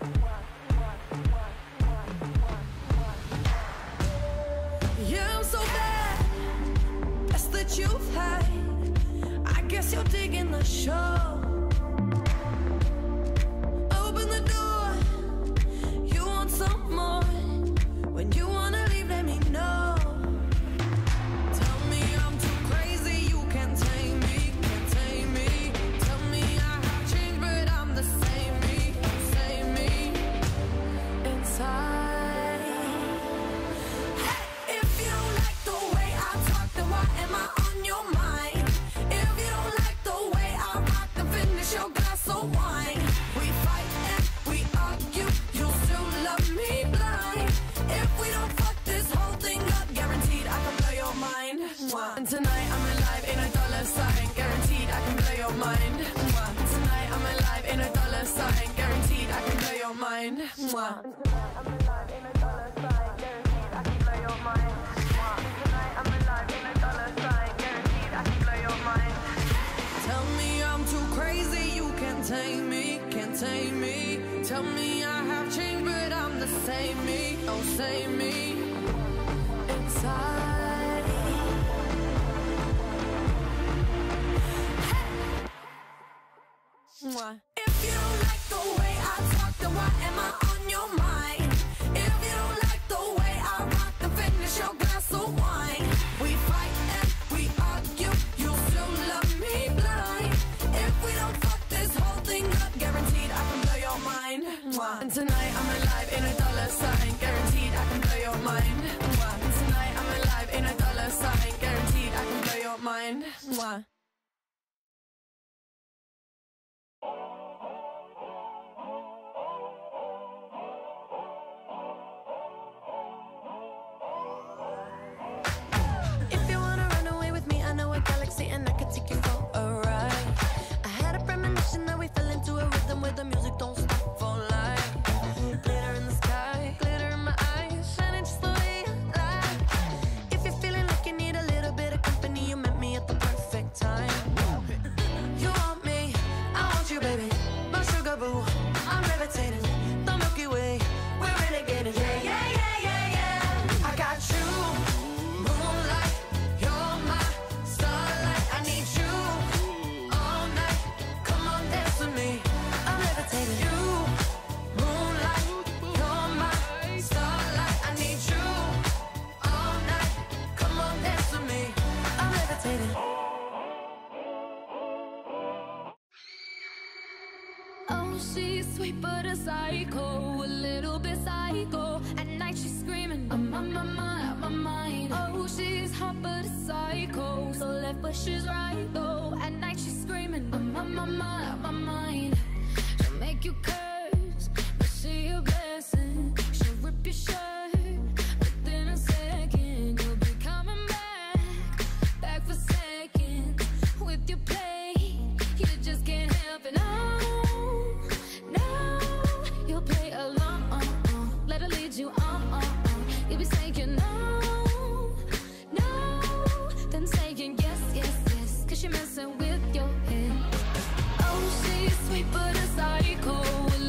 Yeah, I'm so bad. Best that you've had. I guess you're digging the show. Open the door. You want some more. When you wanna leave, let me know. Tell me I'm too crazy, you can't tame me, can't tame me. Tell me I have changed, but I'm the same me, same me. Inside. Hey, if you don't like the way I talk, then why am I on your mind? If you don't like the way I rock, then finish your glass of wine. We fight and we argue, you'll still love me blind. If we don't fuck this whole thing up, guaranteed I can blow your mind. And tonight I'm alive in a dollar sign, guaranteed I can blow your mind. Tonight I'm alive in a dollar sign, guaranteed I can blow your mind. Tonight I'm alive in a dollar sign, guaranteed I can blow your mind. Tonight I'm alive in a dollar sign, guaranteed I can blow your mind. Tell me I'm too crazy, you can't tame me, can't tame me. Tell me I have changed, but I'm the same me, oh same me. Inside. Hey. If you don't like the way I talk, then why am I on your mind? If you don't like the way I rock, then finish your glass of wine. We fight and we argue, you'll still love me blind. If we don't fuck this whole thing up, guaranteed I can blow your mind. And tonight I'm alive in a dollar sign, guaranteed I can blow your mind. And tonight I'm alive in a dollar sign, guaranteed I can blow your mind. If you wanna run away with me, I know a galaxy and I can take you for a ride. I had a premonition that we fell into a rhythm where the music don't stop for life. Glitter in the sky, glitter in my eyes, shining just the way I like. If you're feeling like you need a little bit of company, you met me at the perfect time. You want me, I want you, baby. My sugar boo, I'm levitating. The Milky Way, we're renegading. Yeah, yeah, yeah, yeah, yeah. I got you, moonlight. You're my starlight. I need you all night. Come on, dance with me. I'm levitating. You, moonlight. You're my starlight. I need you all night. Come on, dance with me. I'm levitating. Oh, she's sweet but a psycho, a little bit psycho. At night she's screaming, I'm on my mind, out my mind. Oh, she's hot but a psycho, so left but she's right though. At night she's screaming, I'm on my mind, out my mind. She'll make you curse, but she a blessing. She'll rip your shirt within a second. You'll be coming back for seconds. With your play, you just can't help it. No, you'll play along. Let her lead you on. You'll be saying no, then saying yes, 'cause you're messing with your head. Oh, she's sweet but a psycho, a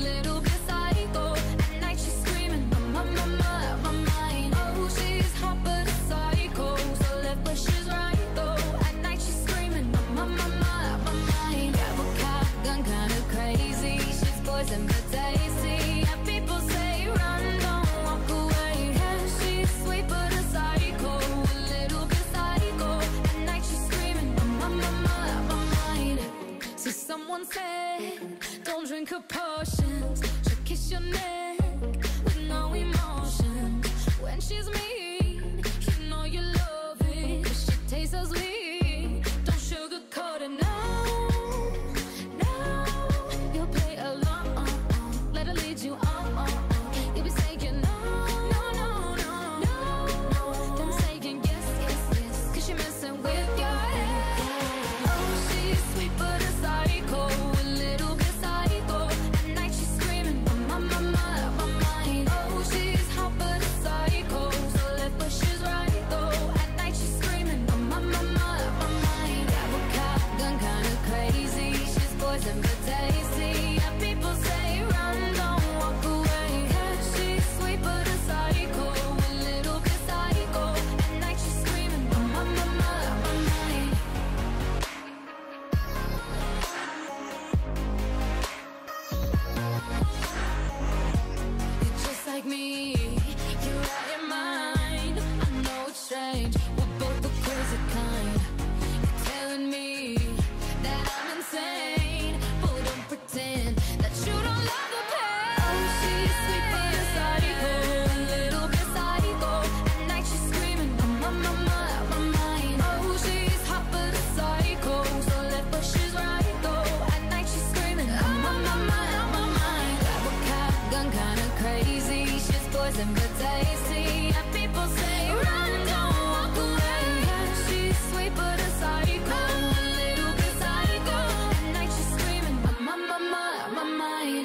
poison but tasty. And people say, run, don't walk away. She's sweet but a psycho, a little bit psycho. At night she's screaming, my mind.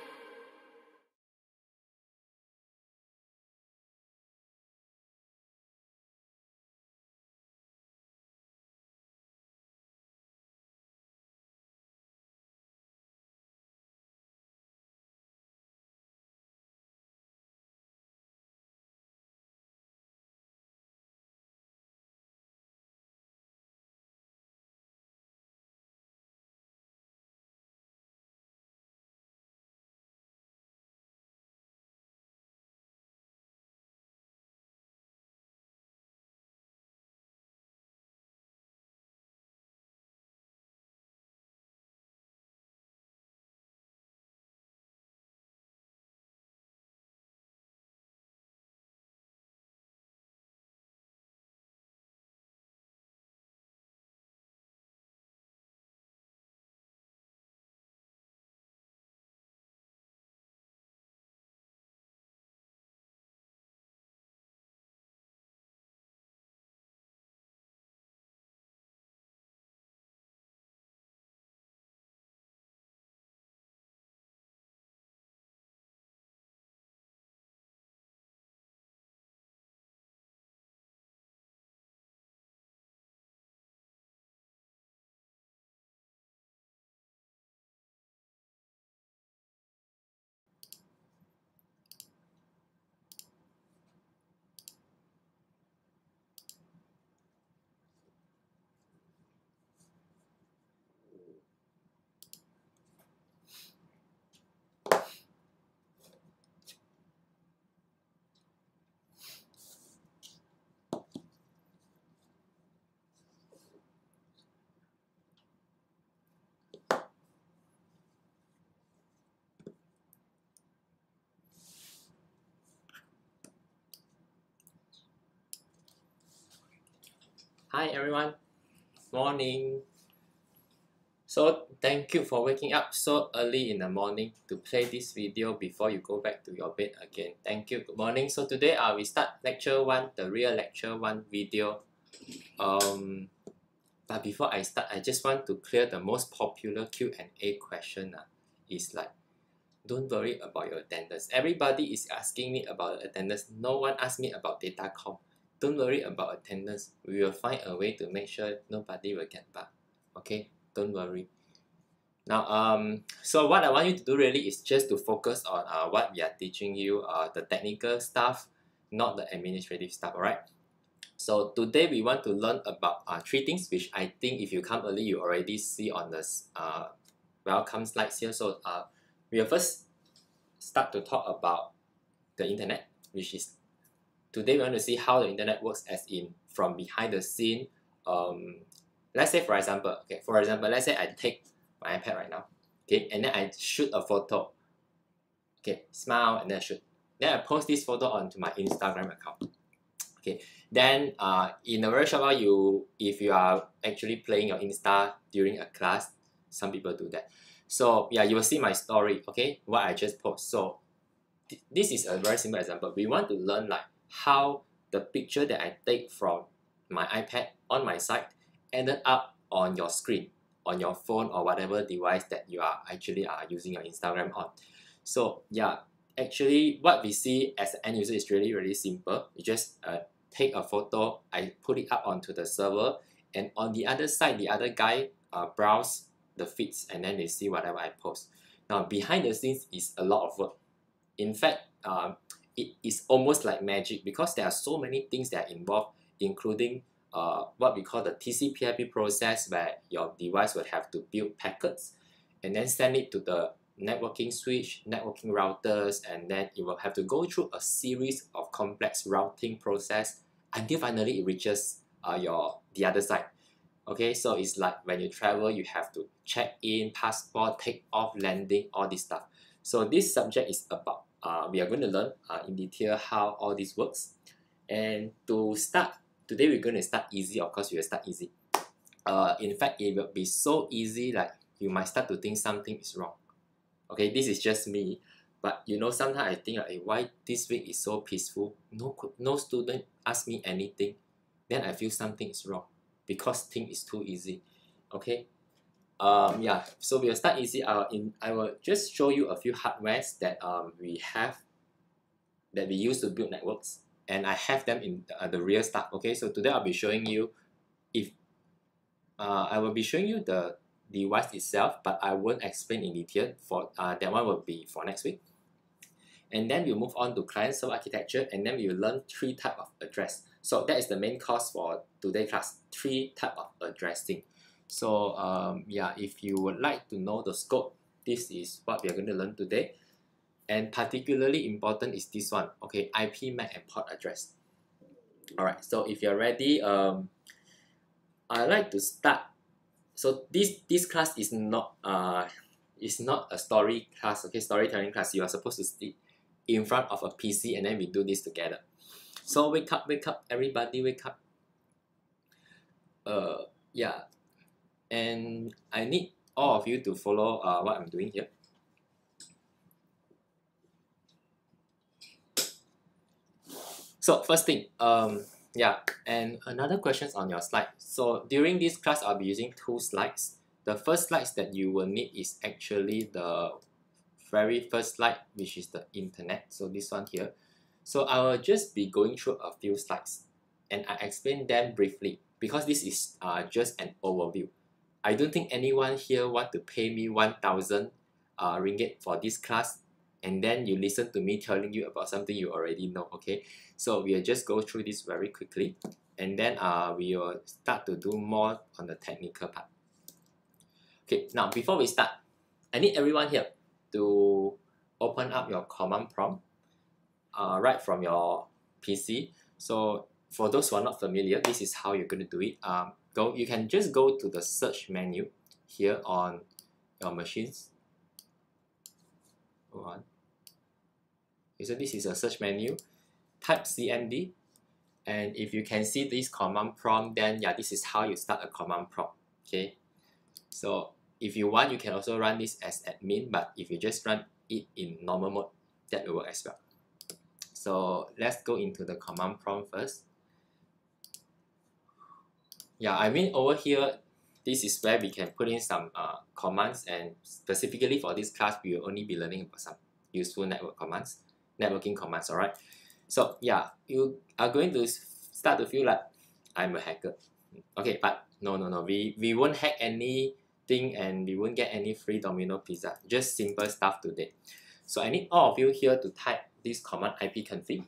Hi everyone, morning. So thank you for waking up so early in the morning to play this video before you go back to your bed again. Thank you, good morning. So today we start lecture 1, the real lecture 1 video. But before I start, I just want to clear the most popular Q&A question. Is like, don't worry about your attendance. Everybody is asking me about attendance. No one asked me about data comp. Don't worry about attendance. We will find a way to make sure nobody will get bug. Okay, don't worry. Now, so what I want you to do really is just to focus on what we are teaching you, the technical stuff, not the administrative stuff. Alright. So today we want to learn about 3 things, which I think if you come early, you already see on the welcome slides here. So we will first start to talk about the internet, which is today we want to see how the internet works, as in from behind the scene. Let's say for example, let's say I take my iPad right now, okay, and then I shoot a photo, okay, smile, and then then I post this photo onto my Instagram account. Okay, then in a very short while, if you are actually playing your Insta during a class, some people do that. So yeah, you will see my story, okay, what I just post. So this is a very simple example. We want to learn like how the picture that I take from my iPad on my site ended up on your screen, on your phone or whatever device that you are actually using your Instagram on. So yeah, actually what we see as an end user is really, really simple. You just take a photo, I put it up onto the server, and on the other side, the other guy browse the feeds, and then they see whatever I post. Now behind the scenes is a lot of work. In fact, it is almost like magic, because there are so many things that are involved, including what we call the TCP/IP process, where your device will have to build packets and then send it to the networking switch, networking routers, and then it will have to go through a series of complex routing process until finally it reaches the other side. Okay, so it's like when you travel, you have to check in, passport, take off, landing, all this stuff. So this subject is about, we are going to learn in detail how all this works. And to start, today we're going to start easy. Of course, we will start easy. In fact, it will be so easy like you might start to think something is wrong. Okay, this is just me. But you know, sometimes I think like, why this week is so peaceful? No student ask me anything. Then I feel something is wrong because thing is too easy. Okay. Yeah. So we'll start easy. I will just show you a few hardwares that we have that we use to build networks, and I have them in the real stuff. Okay. So today I'll be showing you if I will be showing you the device itself, but I won't explain in detail. For that one will be for next week. And then we'll move on to client-server architecture, and then we'll learn 3 types of address. So that is the main course for today's class, 3 types of addressing. So yeah, if you would like to know the scope, this is what we are going to learn today. And particularly important is this one, okay, IP, MAC, and port address. Alright, so if you're ready, I'd like to start. So this class is not a story class, okay, storytelling class. You are supposed to sit in front of a PC and then we do this together. So wake up, everybody wake up. Yeah, and I need all of you to follow what I'm doing here. So first thing, yeah, and another questions on your slide. So during this class, I'll be using 2 slides. The first slides that you will need is actually the very first slide, which is the internet. So this one here. So I will just be going through a few slides and I explain them briefly because this is just an overview. I don't think anyone here want to pay me 1,000 ringgit for this class and then you listen to me telling you about something you already know, okay? So we'll just go through this very quickly and then we will start to do more on the technical part. Okay, now before we start, I need everyone here to open up your command prompt right from your PC. So for those who are not familiar, this is how you're going to do it. You can just go to the search menu here on your machines. Go on. Okay, so this is a search menu. Type CMD, and if you can see this command prompt, then yeah, this is how you start a command prompt. Okay, so if you want, you can also run this as admin, but if you just run it in normal mode, that will work as well. So let's go into the command prompt first. Yeah, I mean over here, this is where we can put in some commands, and specifically for this class, we will only be learning about some useful networking commands, alright? So yeah, you are going to start to feel like I'm a hacker. Okay, but no, we won't hack anything and we won't get any free Domino pizza. Just simple stuff today. So I need all of you here to type this command ipconfig.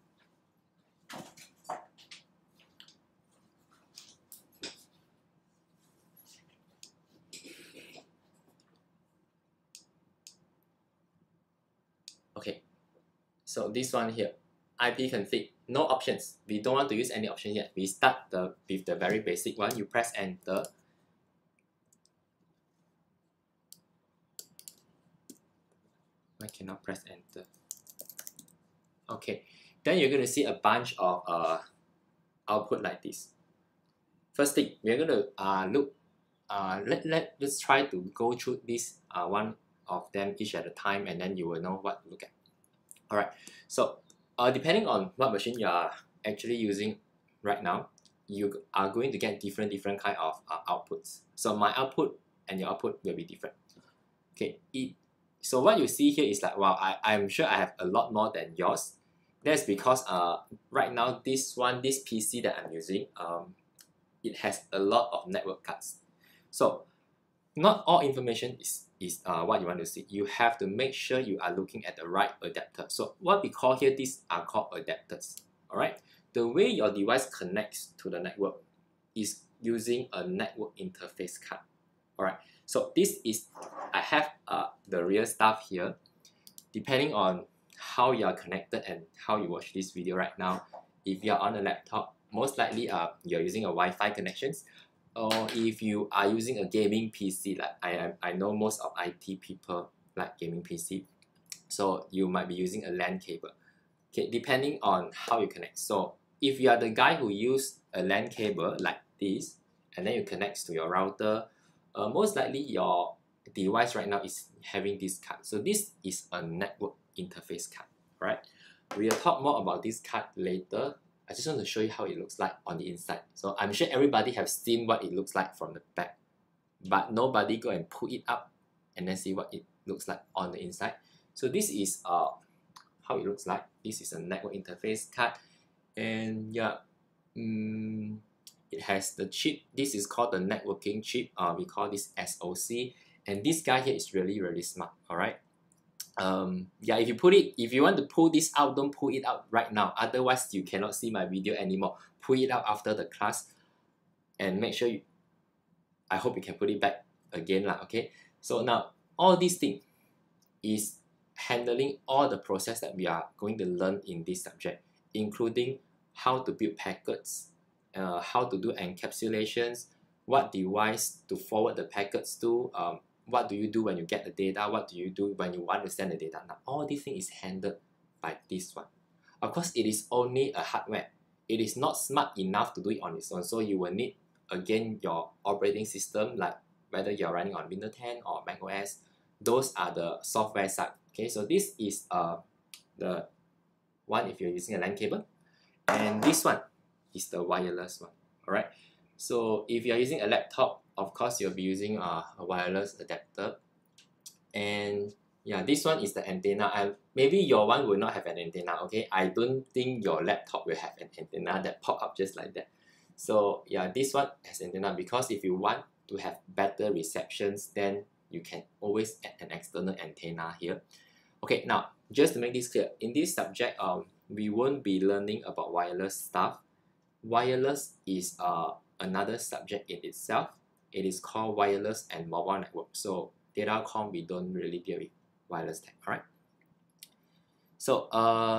Okay, so this one here, ipconfig, no options. We don't want to use any option yet. We start with the very basic one. You press enter. I cannot press enter. Okay, then you're going to see a bunch of output like this. First thing, we're going to look. Let's try to go through this one of them each at a time, and then you will know what to look at. All right. So depending on what machine you are actually using right now, you are going to get different kind of outputs. So my output and your output will be different. Okay. So what you see here is like, wow, I'm sure I have a lot more than yours. That's because right now this PC that I'm using, it has a lot of network cards. So not all information is what you want to see. You have to make sure you are looking at the right adapter. So what we call here, these are called adapters. Alright, the way your device connects to the network is using a network interface card. Alright, so this is, I have the real stuff here. Depending on how you are connected and how you watch this video right now, if you are on a laptop, most likely you're using a Wi-Fi connections. Or if you are using a gaming PC, like I know most of IT people like gaming PC, so you might be using a LAN cable. Okay, depending on how you connect. So if you are the guy who use a LAN cable like this, and then you connect to your router, most likely your device right now is having this card. So this is a network interface card, right? We'll talk more about this card later. I just want to show you how it looks like on the inside. So I'm sure everybody have seen what it looks like from the back, but nobody go and pull it up and then see what it looks like on the inside. So this is how it looks like. This is a network interface card, and yeah, it has the chip. This is called the networking chip. We call this SoC, and this guy here is really smart. All right. Yeah, if you want to pull this out, don't pull it out right now. Otherwise, you cannot see my video anymore. Pull it out after the class, and make sure I hope you can put it back again lah. Okay. So now all these things is handling all the process that we are going to learn in this subject, including how to build packets, how to do encapsulations, what device to forward the packets to, what do you do when you get the data, what do you do when you want to send the data. Now all these things is handled by this one. Of course, it is only a hardware. It is not smart enough to do it on its own, so you will need again your operating system, like whether you're running on Windows 10 or Mac OS. Those are the software side. Okay, so this is the one if you're using a LAN cable, and this one is the wireless one. All right. So if you're using a laptop, of course you'll be using a wireless adapter, and yeah, this one is the antenna. Maybe your one will not have an antenna. Okay, I don't think your laptop will have an antenna that pop up just like that. So yeah, this one has antenna because if you want to have better receptions, then you can always add an external antenna here. Okay, now just to make this clear, in this subject, we won't be learning about wireless stuff. Wireless is another subject in itself. It is called wireless and mobile network. So datacom, we don't really deal with wireless tech. All right. So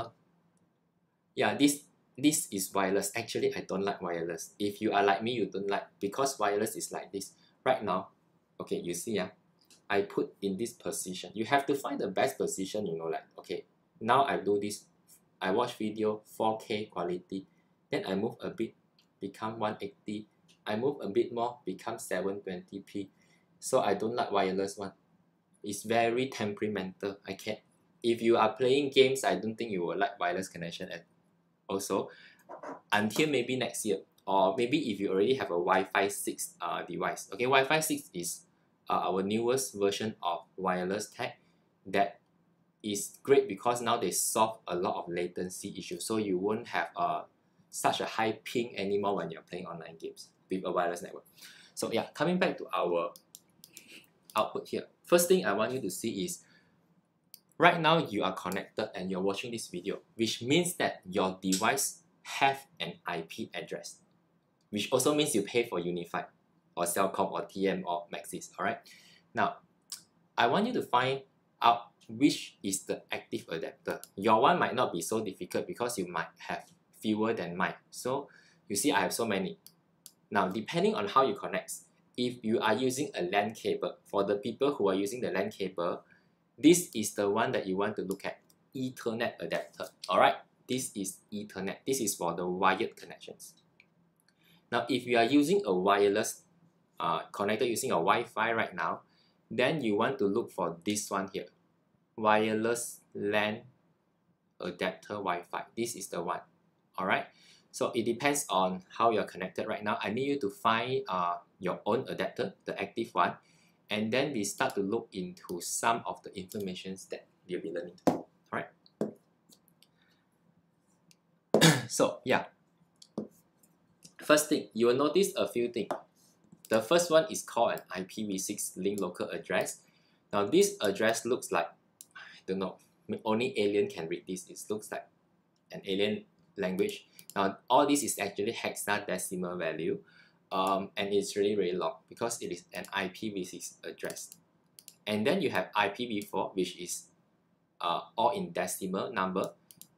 yeah, this is wireless. Actually, I don't like wireless. If you are like me, you don't like, because wireless is like this right now. Okay, you see, I put in this position. You have to find the best position, you know, like, okay, now I do this, I watch video 4K quality, then I move a bit, become 180, I move a bit more, become 720p. So I don't like wireless one. It's very temperamental. I can't. If you are playing games, I don't think you will like wireless connection also, until maybe next year, or maybe if you already have a Wi-Fi 6 device. Okay, Wi-Fi 6 is our newest version of wireless tech that is great because now they solve a lot of latency issues, so you won't have such a high ping anymore when you're playing online games with a wireless network. So yeah, coming back to our output here, first thing I want you to see is right now you are connected and you're watching this video, which means that your device have an IP address, which also means you pay for Unified or Cellcom or TM or Maxis. All right. Now, I want you to find out which is the active adapter. Your one might not be so difficult because you might have fewer than mine. So you see, I have so many. Now, depending on how you connect, if you are using a LAN cable, for the people who are using the LAN cable, this is the one that you want to look at, Ethernet adapter. All right, this is Ethernet. This is for the wired connections. Now, if you are using a wireless connector using a Wi-Fi right now, then you want to look for this one here, wireless LAN adapter Wi-Fi. This is the one. All right. So it depends on how you're connected right now. I need you to find your own adapter, the active one, and then we start to look into some of the informations that you'll be learning. All right. So yeah, first thing, you will notice a few things. The first one is called an IPv6 link local address. Now this address looks like, I don't know, only alien can read this. It looks like an alien language. Now all this is actually hexadecimal value, and it's really long because it is an IPv6 address. And then you have IPv4, which is all in decimal number,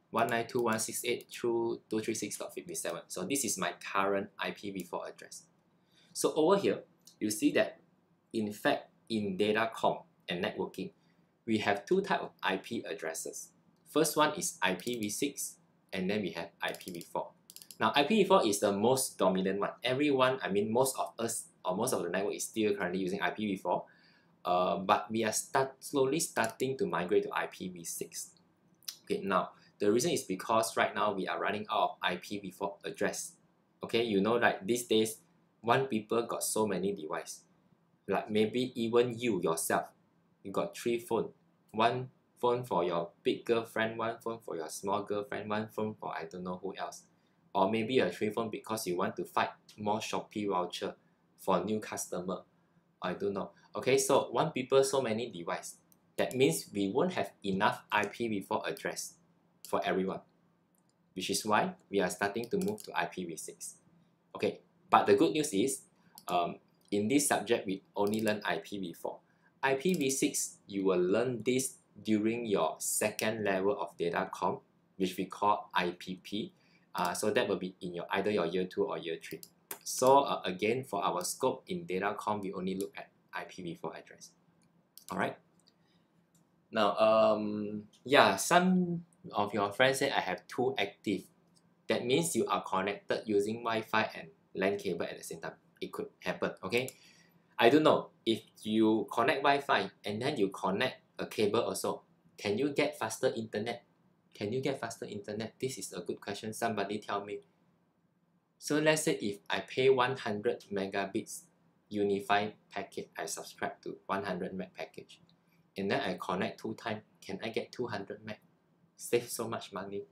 192.168.236.57. So this is my current IPv4 address. So over here, you see that in fact in datacom and networking, we have two types of IP addresses. First one is IPv6, and then we have IPv4. Now IPv4 is the most dominant one. Everyone, I mean most of us or most of the network is still currently using IPv4. but we are slowly starting to migrate to IPv6. Okay, now the reason is because right now we are running out of IPv4 address. Okay, you know, like these days, one people got so many devices. Like maybe even you yourself, you got 3 phones. One phone for your big girlfriend, one phone for your small girlfriend, one phone for I don't know who else. Or maybe a 3 phone because you want to fight more Shopee voucher for new customer. I don't know. Okay, so one people, so many devices. That means we won't have enough IPv4 address for everyone, which is why we are starting to move to IPv6. Okay, but the good news is, in this subject, we only learn IPv4. IPv6, you will learn this during your second level of datacom, which we call IPP. So that will be in either your year 2 or year 3. So again, for our scope in datacom, we only look at IPv4 address. All right. Now, yeah, some of your friends say I have 2 active. That means you are connected using Wi-Fi and LAN cable at the same time. It could happen, okay? I don't know, if you connect Wi-Fi and then you connect a cable also, can you get faster internet? Can you get faster internet? This is a good question. Somebody tell me. So let's say if I pay 100 megabits unified package, I subscribe to 100 meg package, and then I connect 2 times, can I get 200 meg? Save so much money.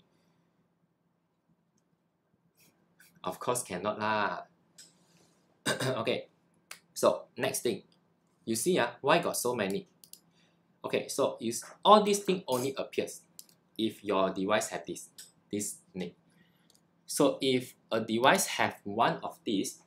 Of course cannot lah. Okay, so next thing, you see why got so many? Okay, so all these things only appears if your device have this name. So if a device have one of these,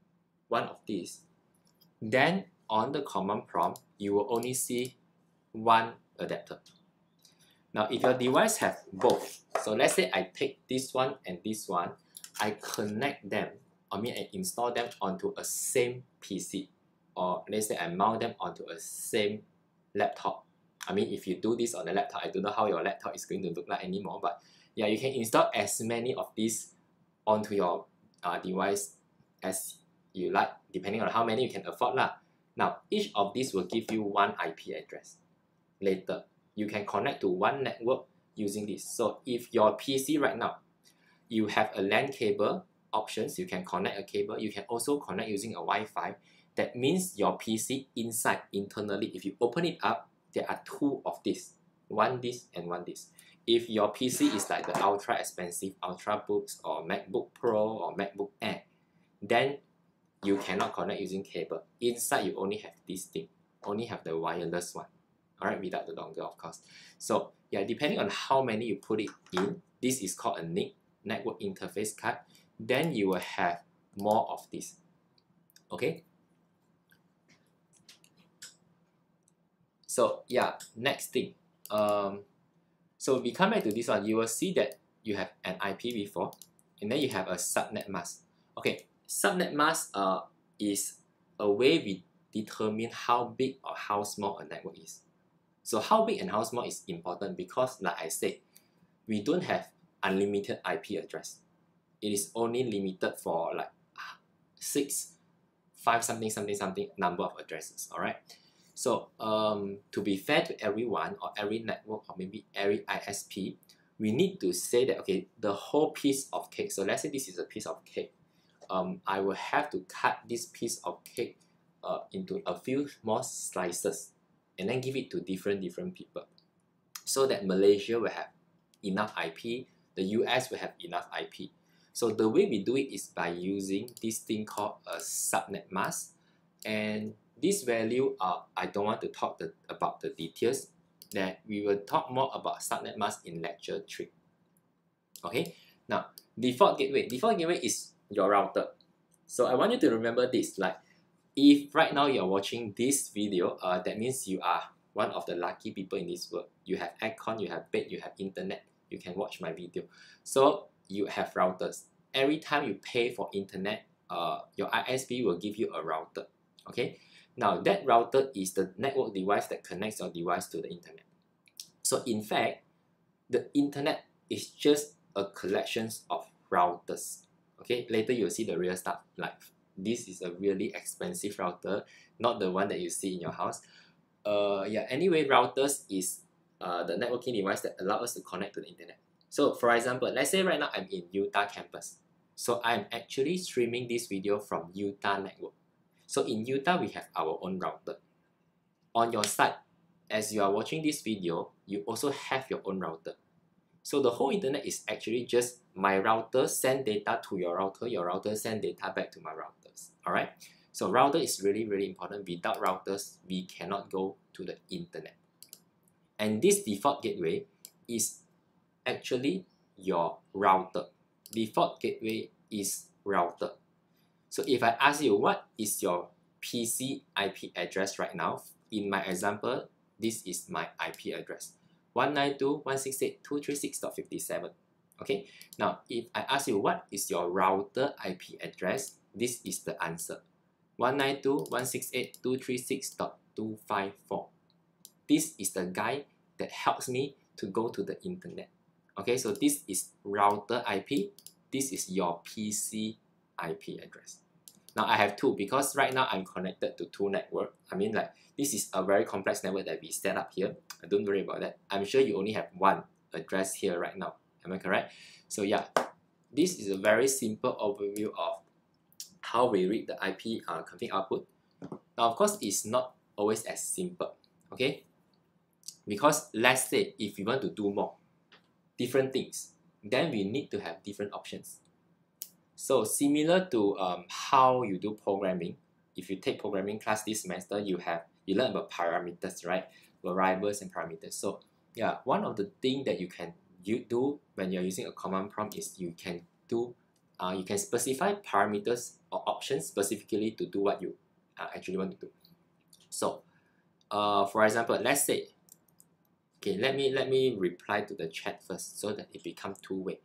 then on the command prompt, you will only see one adapter. Now, if your device have both, so let's say I take this one and this one, I connect them, I install them onto a same PC, or let's say I mount them onto a same laptop. If you do this on a laptop, I don't know how your laptop is going to look like anymore, but yeah, you can install as many of these onto your device as you like, depending on how many you can afford lah. Now, each of these will give you one IP address. Later, you can connect to one network using this. So if your PC right now, you have a LAN cable options, you can connect a cable, you can also connect using a Wi-Fi. That means your PC inside, internally, if you open it up, there are 2 of this, one this and one this. If your PC is like the ultra expensive Ultrabooks or MacBook Pro or MacBook Air, then you cannot connect using cable. Inside you only have this thing, only have the wireless one. Alright, without the dongle of course. So yeah, depending on how many you put it in, this is called a NIC, network interface card. Then you will have more of this. Okay. So yeah, next thing. So we come back to this one, you will see that you have an IPv4 and then you have a subnet mask. Okay, subnet mask is a way we determine how big or how small a network is. So how big and how small is important because, like I said, we don't have unlimited IP address. It is only limited for like 5 something number of addresses. Alright. So to be fair to everyone or every network or maybe every ISP, we need to say that okay, the whole piece of cake. So let's say this is a piece of cake. I will have to cut this piece of cake into a few more slices and then give it to different people, so that Malaysia will have enough IP, the US will have enough IP. So the way we do it is by using this thing called a subnet mask, and this value I don't want to talk about the details, that we will talk more about subnet mask in lecture 3. Okay, now default gateway is your router. So I want you to remember this, like if right now you're watching this video, that means you are one of the lucky people in this world. You have aircon, you have bed, you have internet, you can watch my video. So you have routers. Every time you pay for internet, your ISP will give you a router. Okay, now that router is the network device that connects your device to the internet. So in fact, the internet is just a collection of routers. Okay, later you'll see the real stuff. Like this is a really expensive router, not the one that you see in your house. yeah, anyway, routers is the networking device that allow us to connect to the internet. So for example, let's say right now I'm in Utah campus. So I'm actually streaming this video from Utah network. So in Utah, we have our own router. On your side, as you are watching this video, you also have your own router. So the whole internet is actually just my router send data to your router send data back to my routers. Alright? So router is really, really important. Without routers, we cannot go to the internet. And this default gateway is actually your router. Default gateway is router. So if I ask you what is your PC IP address right now, in my example, this is my IP address, 192.168.236.57. Okay, now if I ask you what is your router IP address, this is the answer, 192.168.236.254. This is the guide that helps me to go to the internet. Okay, so this is router IP, this is your PC IP address. Now I have two because right now I'm connected to two networks. I mean, like, this is a very complex network that we set up here. Don't worry about that. I'm sure you only have one address here right now. Am I correct? So yeah, this is a very simple overview of how we read the IP config output. Now of course, it's not always as simple. Okay, because let's say if we want to do more different things, then we need to have different options. So similar to how you do programming, if you take programming class this semester, you learn about parameters, right? Variables and parameters. So yeah, one of the things that you can do when you're using a command prompt is you can specify parameters or options specifically to do what you actually want to do. So for example, let's say, okay, let me reply to the chat first so that it becomes two-way.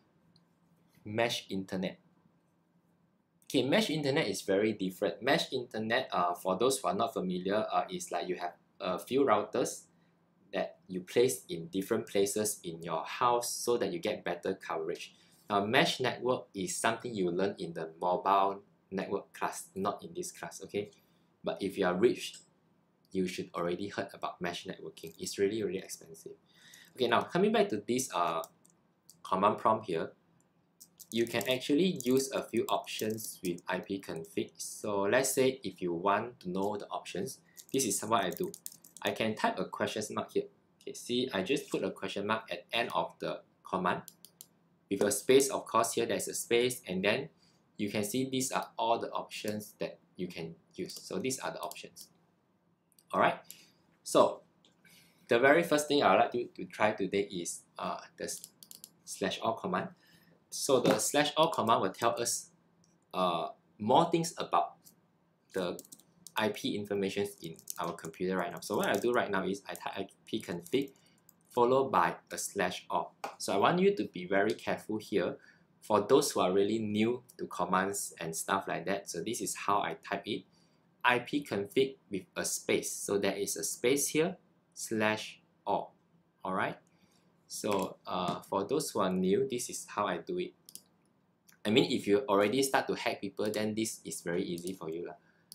Mesh internet. Okay, mesh internet is very different. Mesh internet, for those who are not familiar, is like you have a few routers that you place in different places in your house so that you get better coverage. Now, mesh network is something you learn in the mobile network class, not in this class, okay? But if you are rich, you should already heard about mesh networking. It's really, really expensive. Okay, now coming back to this command prompt here, you can actually use a few options with ipconfig. So let's say if you want to know the options, this is what I do. I can type a question mark here. Okay, see, I just put a question mark at the end of the command with a space. Of course, here there's a space, and then you can see these are all the options that you can use. So these are the options. Alright, so the very first thing I would like to try today is the /all command. So the /all command will tell us more things about the IP information in our computer right now. So what I do right now is I type ipconfig followed by a /all. So I want you to be very careful here for those who are really new to commands and stuff like that. So this is how I type it. ipconfig with a space. So there is a space here, /all. Alright. So for those who are new, this is how I do it. I mean, if you already start to hack people, then this is very easy for you.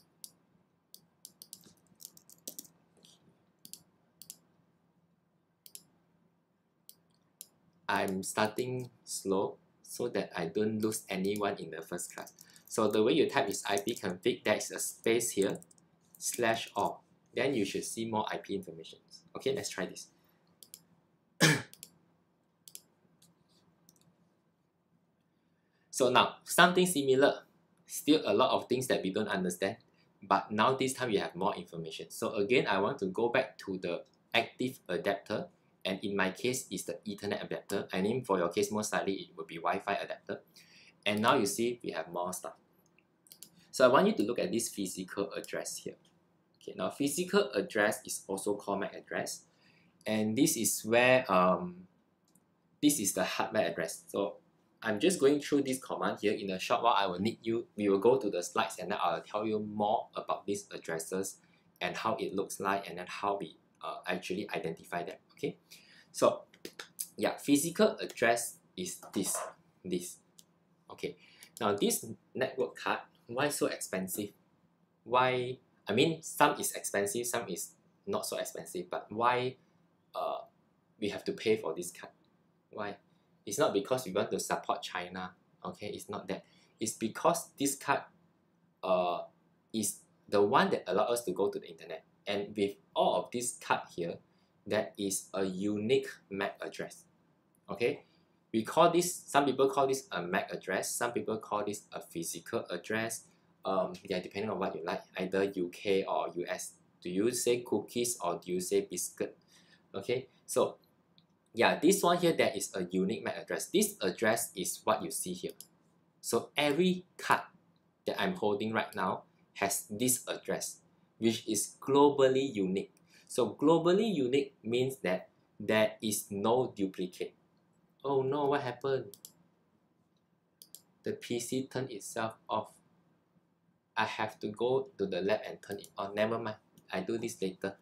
I'm starting slow so that I don't lose anyone in the first class. So the way you type is ipconfig, there is a space here, /all. Then you should see more IP information. Okay, let's try this. So now, something similar, still a lot of things that we don't understand, but now this time we have more information. So again, I want to go back to the active adapter, and in my case, it's the Ethernet adapter. I mean, for your case, most likely it will be Wi-Fi adapter. And now you see we have more stuff. So I want you to look at this physical address here. Okay, now physical address is also called MAC address, and this is where this is the hardware address. So I'm just going through this command here. In a short while, we will go to the slides, and then I'll tell you more about these addresses and how it looks like, and then how we actually identify them. Okay, so yeah, physical address is this. Okay, now this network card, why so expensive? Why? I mean, some is expensive, some is not so expensive. But why we have to pay for this card? Why? It's not because we want to support China. Okay, it's not that. It's because this card is the one that allows us to go to the internet. And with all of this card here, that is a unique MAC address. Okay, we call this, some people call this a MAC address, some people call this a physical address. Yeah, depending on what you like, either UK or US. Do you say cookies or do you say biscuit? Okay, so yeah, this one here, that is a unique MAC address. This address is what you see here. So every card that I'm holding right now has this address, which is globally unique. So globally unique means that there is no duplicate. Oh no, what happened? The PC turned itself off. I have to go to the lab and turn it on. Never mind, I do this later.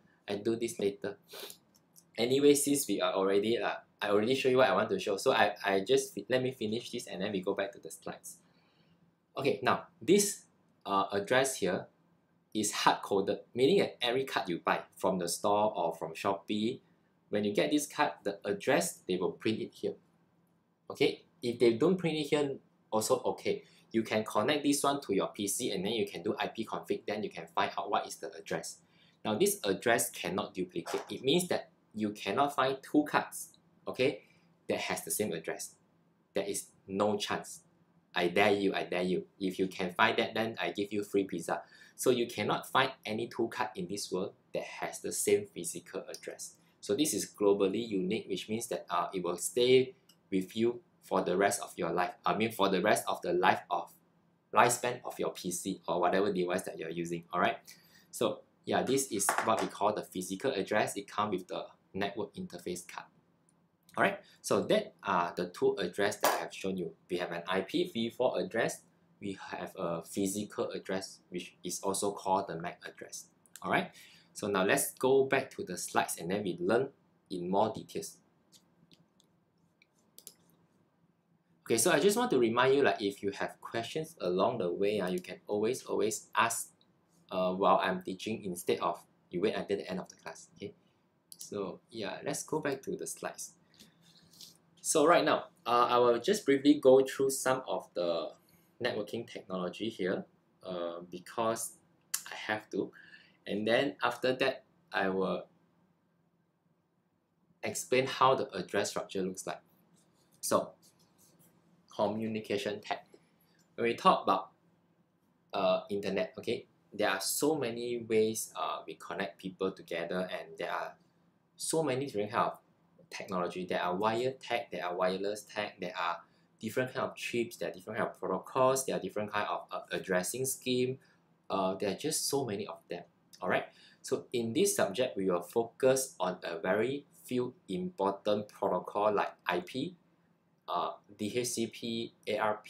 Anyway, since we are already I already show you what I want to show, so I just let me finish this and then we go back to the slides. Okay, now this address here is hard-coded, meaning that every card you buy from the store or from Shopee, when you get this card, the address, they will print it here. Okay, if they don't print it here, also okay. You can connect this one to your PC and then you can do ipconfig, then you can find out what is the address. Now this address cannot duplicate. It means that you cannot find two cards, okay, that has the same address. There is no chance. I dare you. If you can find that, then I give you free pizza. So you cannot find any two card in this world that has the same physical address. So this is globally unique, which means that it will stay with you for the rest of your life. I mean, for the rest of the lifespan of your PC or whatever device that you're using. All right. So yeah, this is what we call the physical address. It comes with the network interface card. All right. So that are the two addresses that I have shown you. We have an IPv4 address. We have a physical address, which is also called the MAC address. All right. So now let's go back to the slides and then we learn in more details. Okay, so I just want to remind you, like, if you have questions along the way, you can always ask while I'm teaching instead of you wait until the end of the class. Okay. So yeah, let's go back to the slides. So right now, I will just briefly go through some of the networking technology here because I have to. And then after that, I will explain how the address structure looks like. So, communication tech. When we talk about internet, okay, there are so many ways we connect people together, and there are so many different kind of technology. There are wired tech, there are wireless tech, there are different kind of chips, there are different kind of protocols, there are different kind of addressing scheme. There are just so many of them. All right. So in this subject, we will focus on a very few important protocol like IP, DHCP, ARP,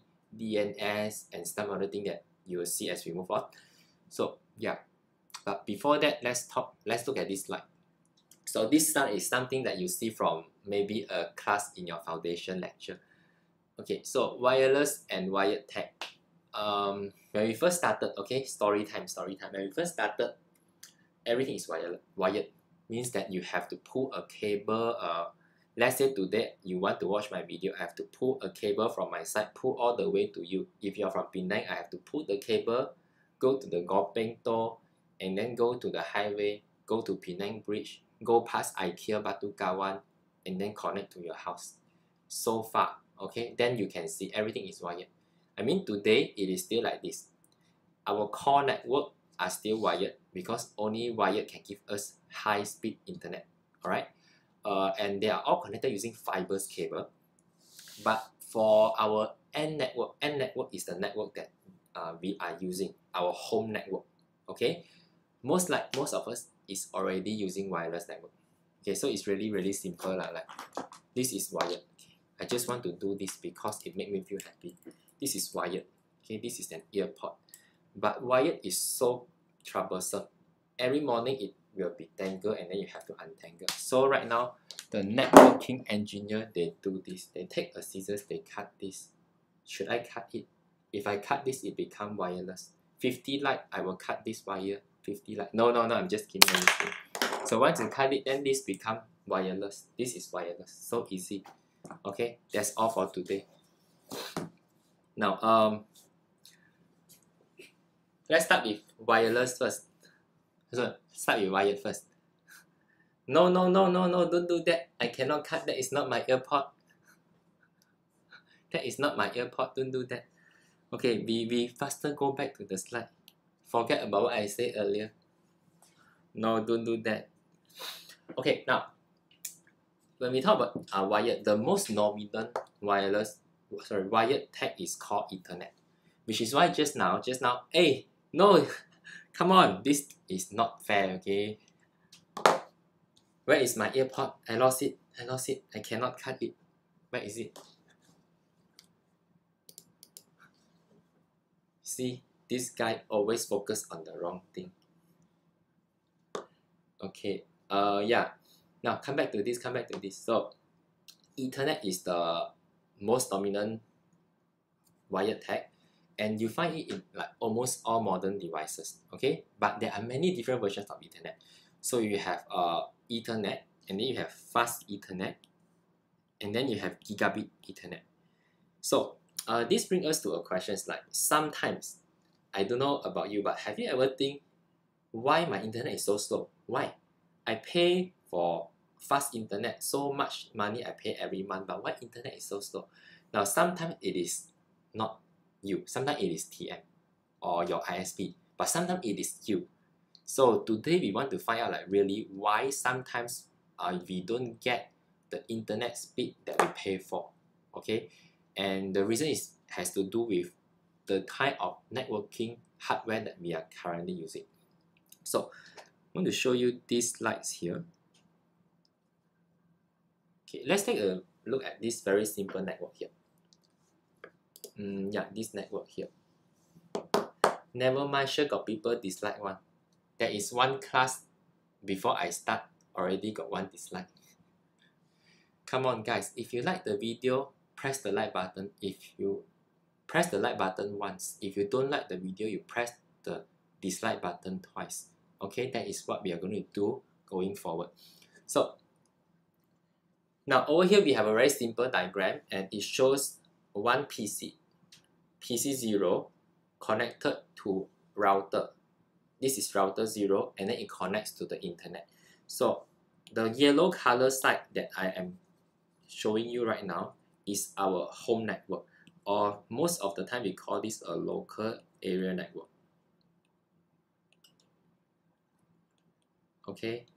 DNS, and some other thing that you will see as we move on. So yeah, but before that, let's look at this slide. So this slide is something that you see from maybe a class in your foundation lecture. Okay, so wireless and wired tech. When we first started, okay, story time. When we first started, everything is wired. Means that you have to pull a cable. Let's say today you want to watch my video, I have to pull a cable from my side, pull all the way to you. If you're from Penang, I have to pull the cable, go to the Gopeng Toh, and then go to the highway, go to Penang Bridge, go past IKEA Batu Kawan, and then connect to your house. So far, okay, then you can see everything is wired. I mean, today it is still like this. Our core network are still wired because only wired can give us high-speed internet. All right, and they are all connected using fibers cable. But for our end network is the network that we are using, our home network. Okay, most of us is already using wireless network. Okay, so it's really simple like this is wired. Okay, I just want to do this because it makes me feel happy. This is wired. Okay, this is an earpod. But wired is so troublesome. Every morning it will be tangled and then you have to untangle. So right now, the networking engineer, they do this. They take a scissors, they cut this. Should I cut it? If I cut this, it become wireless. 50 light, I will cut this wire. 50 light. No, I'm just kidding. So once you cut it, then this become wireless. This is wireless. So easy. Okay, that's all for today. Now, let's start with wireless first. So start with wired first. No, don't do that. I cannot cut. That is not my earpod. That is not my earpod. Don't do that. Okay, we faster go back to the slide. Forget about what I said earlier. No, don't do that. Okay, now when we talk about wired, the most nominal wired tag is called Ethernet, which is why just now, hey, no, come on, this is not fair, okay? Where is my earpod? I lost it. I cannot cut it. Where is it? See, this guy always focus on the wrong thing. Okay, yeah. Now come back to this. So, Ethernet is the most dominant wired tag, and you find it in like almost all modern devices. Okay, but there are many different versions of Ethernet. So you have Ethernet, and then you have fast Ethernet, and then you have gigabit Ethernet. So this brings us to a question like, sometimes, I don't know about you, but have you ever think why my internet is so slow? Why? I pay for fast internet, so much money I pay every month, but why internet is so slow? Now sometimes it is not you, sometimes it is TM or your ISP, but sometimes it is you. So today we want to find out like really why sometimes we don't get the internet speed that we pay for. Okay, and the reason has to do with the kind of networking hardware that we are currently using. So I want to show you these slides here. Okay, let's take a look at this very simple network here. Yeah, this network here. Never mind, sure got people dislike one. There is one class before I start already got one dislike. Come on guys, if you like the video, press the like button. If you press the like button once, if you don't like the video, you press the dislike button twice. Okay, that is what we are going to do going forward. So now over here we have a very simple diagram, and it shows one PC 0 connected to router. This is router 0, and then it connects to the internet. So the yellow color side that I am showing you right now is our home network, or most of the time we call this a local area network. Okay.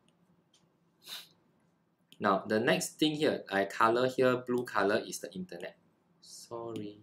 Now the next thing here, I color here blue color, is the internet. Sorry.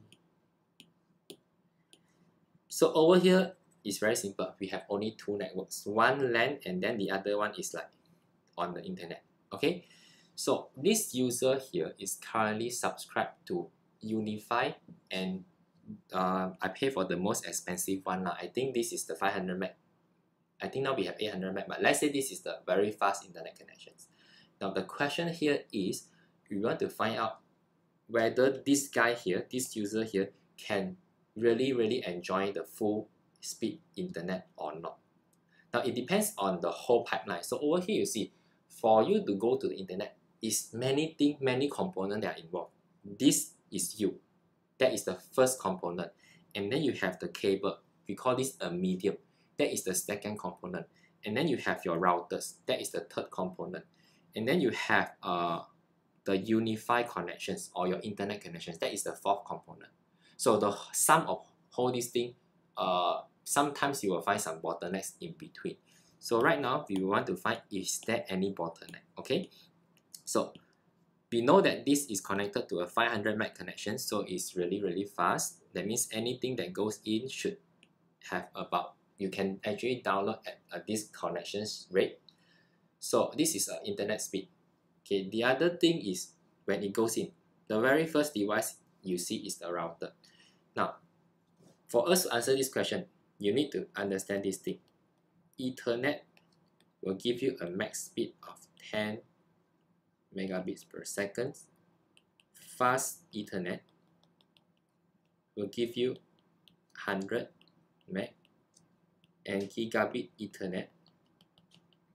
So over here is very simple. We have only two networks, one LAN and then the other one is like on the internet. Okay. So this user here is currently subscribed to Unify, and I pay for the most expensive one now. I think this is the 500 meg. I think now we have 800 meg, but let's say this is the very fast internet connections. Now the question here is, we want to find out whether this guy here, this user here, can really enjoy the full speed internet or not. Now it depends on the whole pipeline. So over here you see, for you to go to the internet, is many things, many components that are involved. This is you. That is the first component. And then you have the cable. We call this a medium. That is the second component. And then you have your routers. That is the third component. And then you have the unified connections or your internet connections. That is the fourth component. So the sum of all these things, sometimes you will find some bottlenecks in between. So right now, we want to find, is there any bottleneck? Okay. So we know that this is connected to a 500 meg connection, so it's really fast. That means anything that goes in should have about, you can actually download at this connections rate. So this is an internet speed. Okay, the other thing is when it goes in, the very first device you see is the router. Now, for us to answer this question, you need to understand this thing. Ethernet will give you a max speed of 10 megabits per second. Fast Ethernet will give you 100 meg, and gigabit Ethernet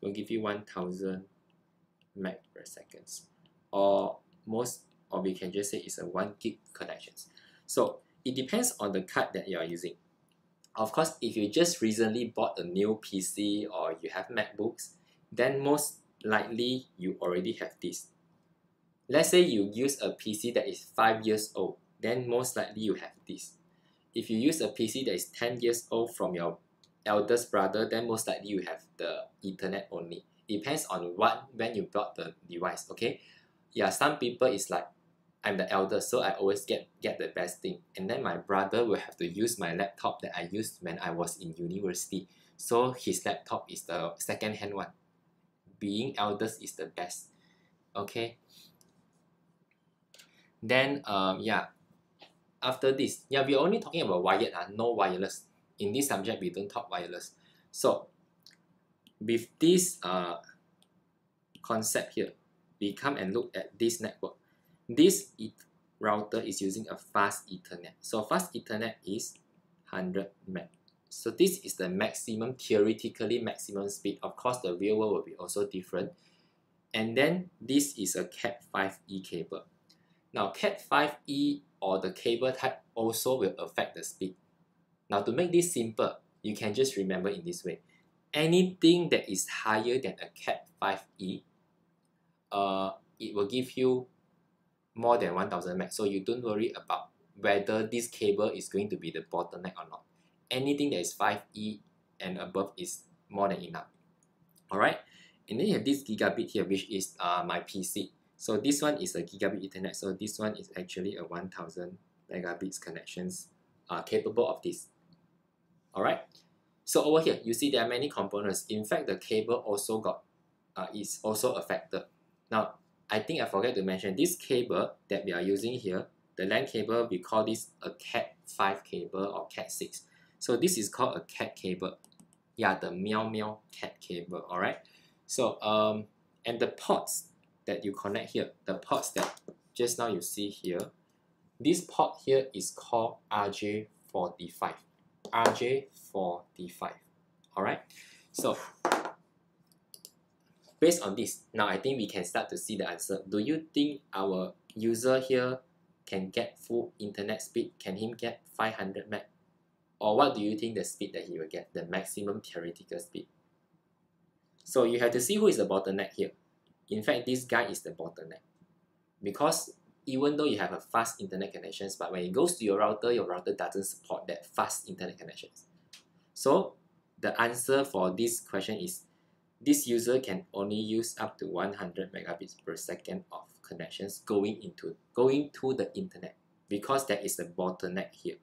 will give you 1000 meg per second, or we can just say it's a 1 gig connections. So it depends on the card that you are using. Of course, if you just recently bought a new PC or you have MacBooks, then most likely you already have this. Let's say you use a PC that is 5 years old, then most likely you have this. If you use a PC that is 10 years old from your eldest brother, then most likely you have the Ethernet only. Depends on when you bought the device, okay? Yeah, some people is like, I'm the eldest, so I always get the best thing. And then my brother will have to use my laptop that I used when I was in university. So his laptop is the second-hand one. Being eldest is the best, okay? Then, yeah, after this, yeah, we're only talking about wired, no wireless. In this subject, we don't talk wireless. So, with this concept here, we come and look at this network. This router is using a fast Ethernet. So, fast Ethernet is 100 meg. So, this is the maximum, theoretically maximum speed. Of course, the real world will be also different. And then, this is a Cat5e cable. Now, Cat5e or the cable type also will affect the speed. Now, to make this simple, you can just remember in this way. Anything that is higher than a Cat5e, it will give you more than 1000 meg. So you don't worry about whether this cable is going to be the bottleneck or not. Anything that is 5e and above is more than enough. Alright, and then you have this gigabit here, which is my PC. So this one is a gigabit Ethernet. So this one is actually a 1000 megabits connections capable of this. Alright, so over here you see there are many components. In fact, the cable also got is also affected. Now I think I forgot to mention this cable that we are using here, the LAN cable, we call this a Cat5 cable or Cat6. So this is called a cat cable. Yeah, the meow meow cat cable. Alright, so and the ports that you connect here, the ports that just now you see here, this port here is called RJ45. RJ45. Alright, so based on this, now I think we can start to see the answer. Do you think our user here can get full internet speed? Can he get 500 meg? Or what do you think the speed that he will get, the maximum theoretical speed? So you have to see who is the bottleneck here. In fact, this guy is the bottleneck. Because even though you have a fast internet connections, but when it goes to your router doesn't support that fast internet connections. So the answer for this question is, this user can only use up to 100 megabits per second of connections going to the internet, because that is the bottleneck here.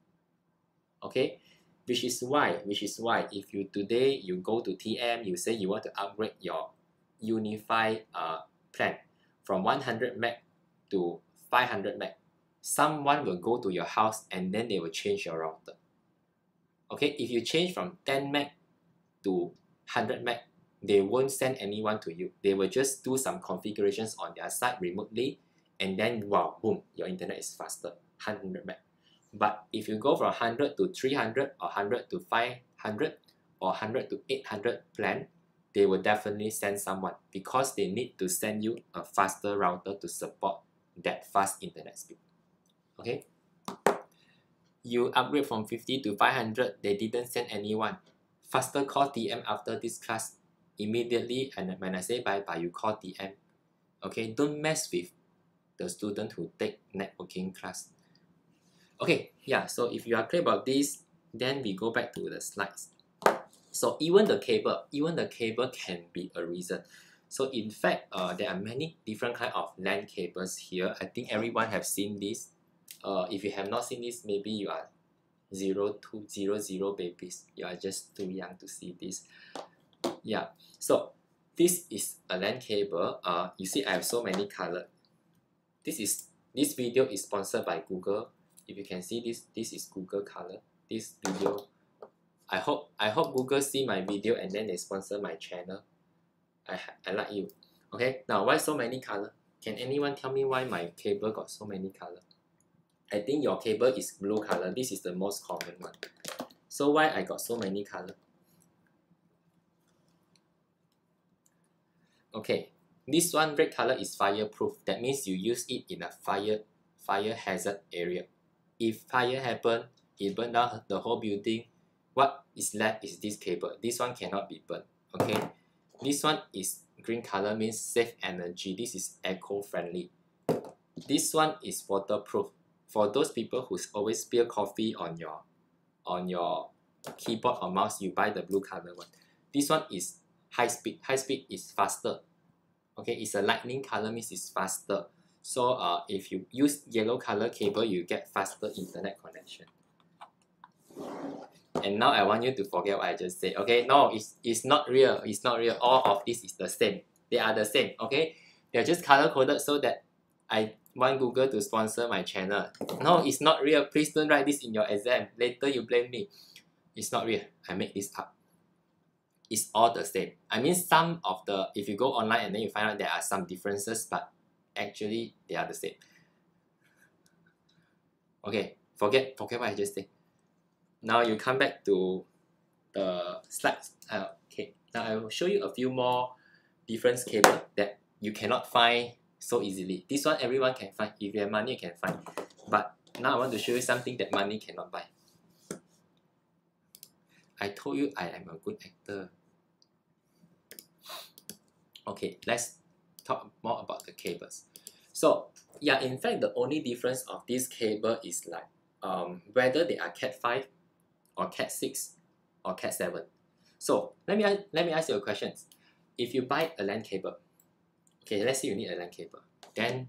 Okay, which is why if you today you go to TM, you say you want to upgrade your unified plan from 100 meg to 500 meg, someone will go to your house and then they will change your router. Okay, if you change from 10 meg to 100 meg, they won't send anyone to you. They will just do some configurations on their side remotely, and then wow, boom, your internet is faster, 100 meg. But if you go from 100 to 300 or 100 to 500 or 100 to 800 plan, they will definitely send someone, because they need to send you a faster router to support that fast internet speed. Okay, you upgrade from 50 to 500, they didn't send anyone. Faster call TM after this class immediately, and when I say bye-bye, you call TM. Okay, don't mess with the student who take networking class. Okay, yeah, so if you are clear about this, then we go back to the slides. So even the cable can be a reason. So in fact, there are many different kind of LAN cables here. I think everyone have seen this. If you have not seen this, maybe you are 0200 babies. You are just too young to see this. Yeah, so this is a LAN cable. You see I have so many colors. This video is sponsored by Google. If you can see this is Google color. This video, I hope Google see my video and then they sponsor my channel. I like you. Okay, now why so many color? Can anyone tell me why my cable got so many color? I think your cable is blue color. This is the most common one. So why I got so many color? Okay, this one red color is fireproof. That means you use it in a fire hazard area. If fire happen, it burn down the whole building, what is left is this cable. This one cannot be burned. Okay, this one is green color, means save energy. This is eco-friendly. This one is waterproof. For those people who always spill coffee on your keyboard or mouse, you buy the blue color one. This one is high speed. High speed is faster. Okay, it's a lightning color, means it's faster. So if you use yellow color cable, you get faster internet connection. And now I want you to forget what I just said. Okay, no, it's not real. It's not real. All of this is the same. They are the same. Okay, they're just color coded so that I want Google to sponsor my channel. No, it's not real. Please don't write this in your exam. Later you blame me. It's not real. I make this up. It's all the same. I mean, some of the, if you go online and then you find out there are some differences, but actually they are the same. Okay, forget what I just said. Now you come back to the slides. Okay, now I will show you a few more difference cable that you cannot find so easily. This one everyone can find. If you have money, you can find. But now I want to show you something that money cannot buy. I told you I am a good actor. Okay, let's talk more about the cables. So yeah, in fact, the only difference of this cable is like whether they are Cat 5 or Cat 6 or Cat 7. So let me ask you a question. If you buy a LAN cable, okay, let's say you need a LAN cable, then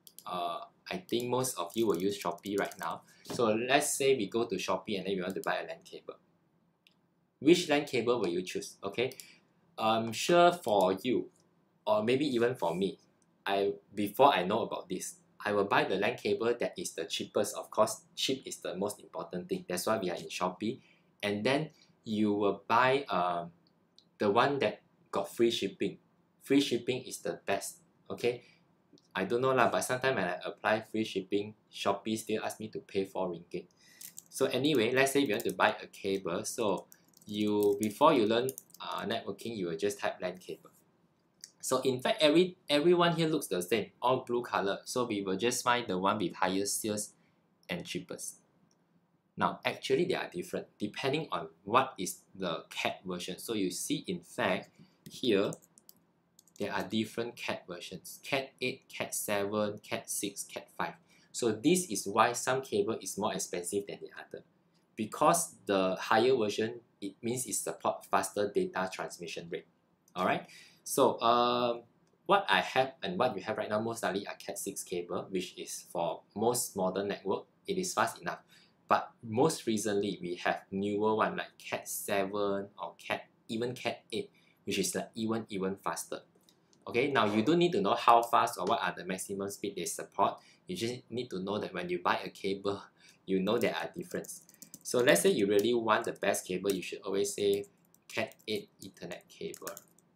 I think most of you will use Shopee right now. So let's say we go to Shopee and then we want to buy a LAN cable. Which LAN cable will you choose? Okay, I'm sure for you, or maybe even for me, before I know about this, I will buy the LAN cable that is the cheapest. Of course, cheap is the most important thing. That's why we are in Shopee. And then you will buy the one that got free shipping. Free shipping is the best. Okay, I don't know lah, but sometimes when I apply free shipping, Shopee still ask me to pay 4 ringgit. So anyway, let's say you want to buy a cable. So before you learn networking, you will just type LAN cable. So in fact, everyone here looks the same, all blue color. So we will just find the one with highest sales and cheapest. Now, actually, they are different depending on what is the CAT version. So you see, in fact, here there are different CAT versions: CAT 8, CAT 7, CAT 6, CAT 5. So this is why some cable is more expensive than the other. Because the higher version, it means it supports faster data transmission rate. Alright, so what I have and what you have right now most likely are Cat 6 cable, which is for most modern network. It is fast enough. But most recently, we have newer one like Cat 7 or even Cat 8, which is like even faster. Okay, now you don't need to know how fast or what are the maximum speed they support. You just need to know that when you buy a cable, you know there are differences. So let's say you really want the best cable, you should always say Cat 8 Ethernet cable.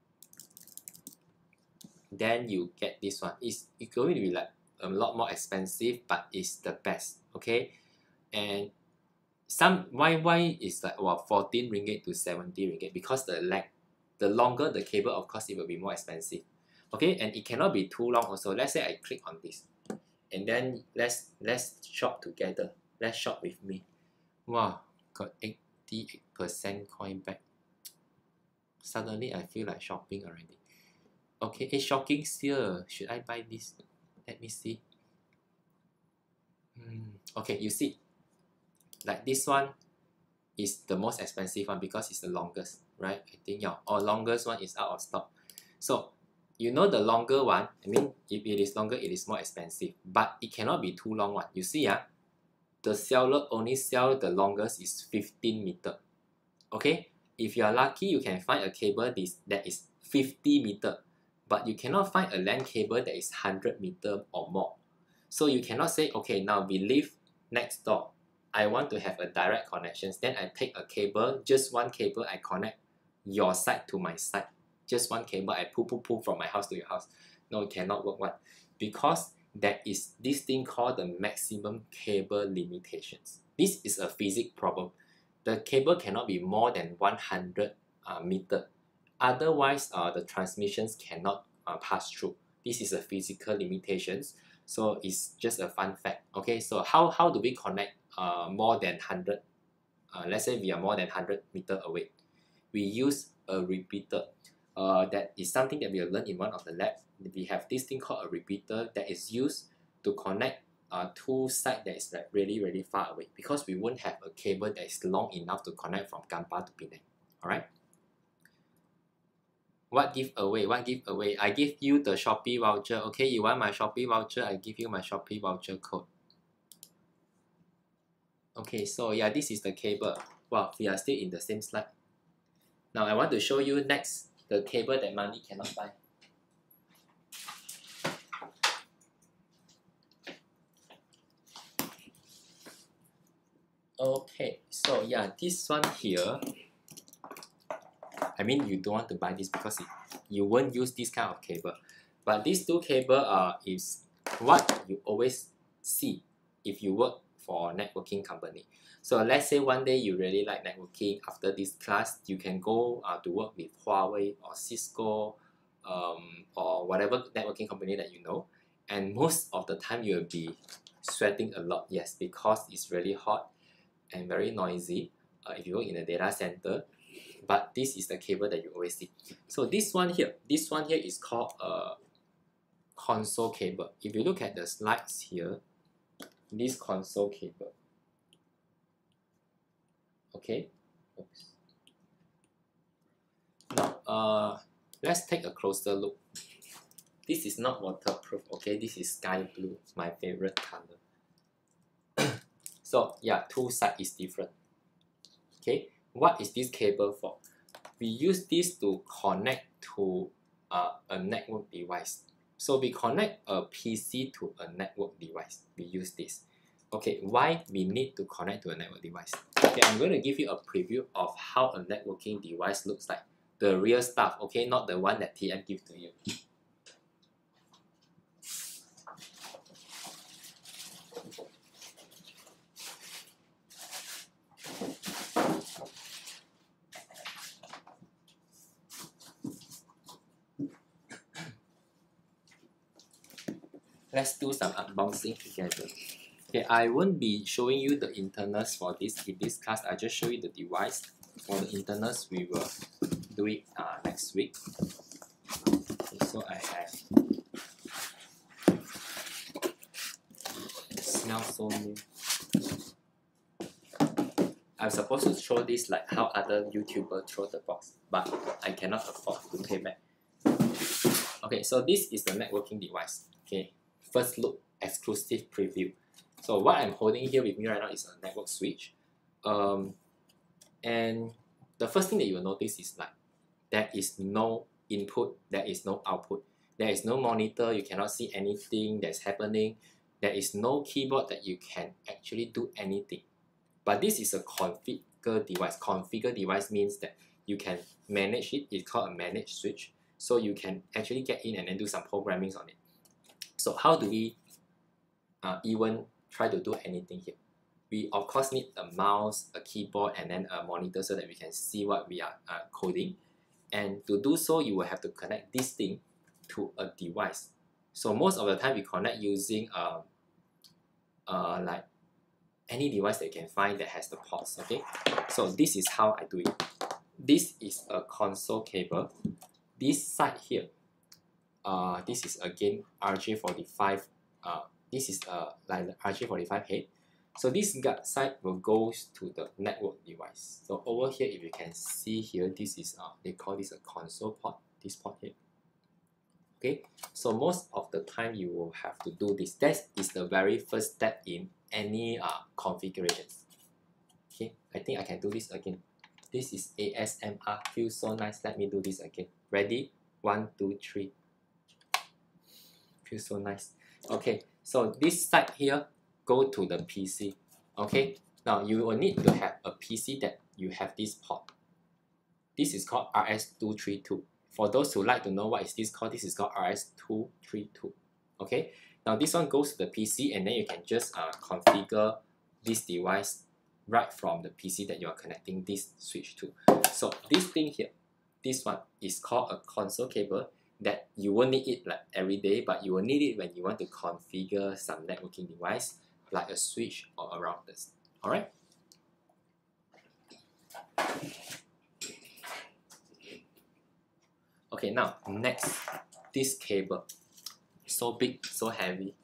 Then you get this one. It's going to be like a lot more expensive, but it's the best. Okay, and why is like 14 ringgit to 70 ringgit, because the longer the cable, of course it will be more expensive. Okay, and it cannot be too long also. Let's say I click on this, and then let's shop together. Let's shop with me. Wow, got 88% coin back. Suddenly I feel like shopping already. Okay, it's shocking still. Should I buy this? Let me see. Okay, you see, like this one is the most expensive one because it's the longest, right? I think yeah, or longest one is out of stock. So you know the longer one, I mean, if it is longer, it is more expensive, but it cannot be too long one. You see, the seller only sell the longest is 15 meter. Okay, if you are lucky, you can find a cable that is 50 meter, but you cannot find a LAN cable that is 100 meter or more. So you cannot say, okay, now we live next door, I want to have a direct connections, then I take a cable, just one cable, I connect your side to my side. Just one cable, I pull from my house to your house. No, it cannot work one, because there is this thing called the maximum cable limitations. This is a physics problem. The cable cannot be more than 100 meter. Otherwise, the transmissions cannot pass through. This is a physical limitations, so it's just a fun fact. Okay, so how do we connect more than 100? Let's say we are more than 100 meter away. We use a repeater. That is something that we have learned in one of the lab. We have this thing called a repeater that is used to connect two sites that is like really far away, because we won't have a cable that is long enough to connect from Gampa to Penang. Alright. What giveaway? What giveaway? I give you the Shopee voucher. Okay, you want my Shopee voucher? I give you my Shopee voucher code. Okay, so yeah, this is the cable. Wow, we are still in the same slide. Now I want to show you next the cable that money cannot buy. Okay, so yeah, this one here, I mean, you don't want to buy this because you won't use this kind of cable. But these two cable is what you always see if you work for a networking company. So let's say one day you really like networking. After this class, you can go to work with Huawei or Cisco or whatever networking company that you know. And most of the time you will be sweating a lot. Yes, because it's really hot and very noisy if you work in a data center. But this is the cable that you always see. So this one here is called a console cable. If you look at the slides here, this console cable. Okay. Oops. Now, let's take a closer look. This is not waterproof. Okay, this is sky blue, my favorite color. So yeah, two sides is different. Okay, what is this cable for? We use this to connect to a network device. So we connect a PC to a network device. We use this. Okay, why we need to connect to a network device? Okay, I'm going to give you a preview of how a networking device looks like. The real stuff, okay, not the one that TM gives to you. Let's do some unboxing together. Okay, I won't be showing you the internals for this in this class. I just show you the device. For the internals, we will do it next week. Okay, so I have. It smells so new. I'm supposed to throw this like how other YouTubers throw the box, but I cannot afford to pay back. Okay, so this is the networking device. Okay. First look, exclusive preview. So what I'm holding here with me right now is a network switch. And the first thing that you will notice is like there is no input, there is no output. There is no monitor, you cannot see anything that's happening. There is no keyboard that you can actually do anything. But this is a configure device. Configure device means that you can manage it. It's called a managed switch. So you can actually get in and then do some programming on it. So how do we even try to do anything here? We of course need a mouse, a keyboard, and then a monitor so that we can see what we are coding. And to do so, you will have to connect this thing to a device. So most of the time we connect using like any device that you can find that has the ports. Okay, so this is how I do it. This is a console cable. This side here. This is again RJ45. This is like the RJ45 head. So this side will go to the network device. So over here, if you can see here, this is they call this a console port. This port here. Okay. So most of the time you will have to do this. That is the very first step in any configurations. Okay. I think I can do this again. This is ASMR. Feels so nice. Let me do this again. Ready? 1, 2, 3. Feels so nice. Okay, so this side here go to the PC. Okay, now you will need to have a PC that you have this port. This is called RS232. For those who like to know what is this called, this is called RS232. Okay, now this one goes to the PC and then you can just configure this device right from the PC that you are connecting this switch to. So this thing here, this one is called a console cable. that you won't need it like every day, but you will need it when you want to configure some networking device like a switch or a router. Alright? Okay, now next, this cable. So big, so heavy.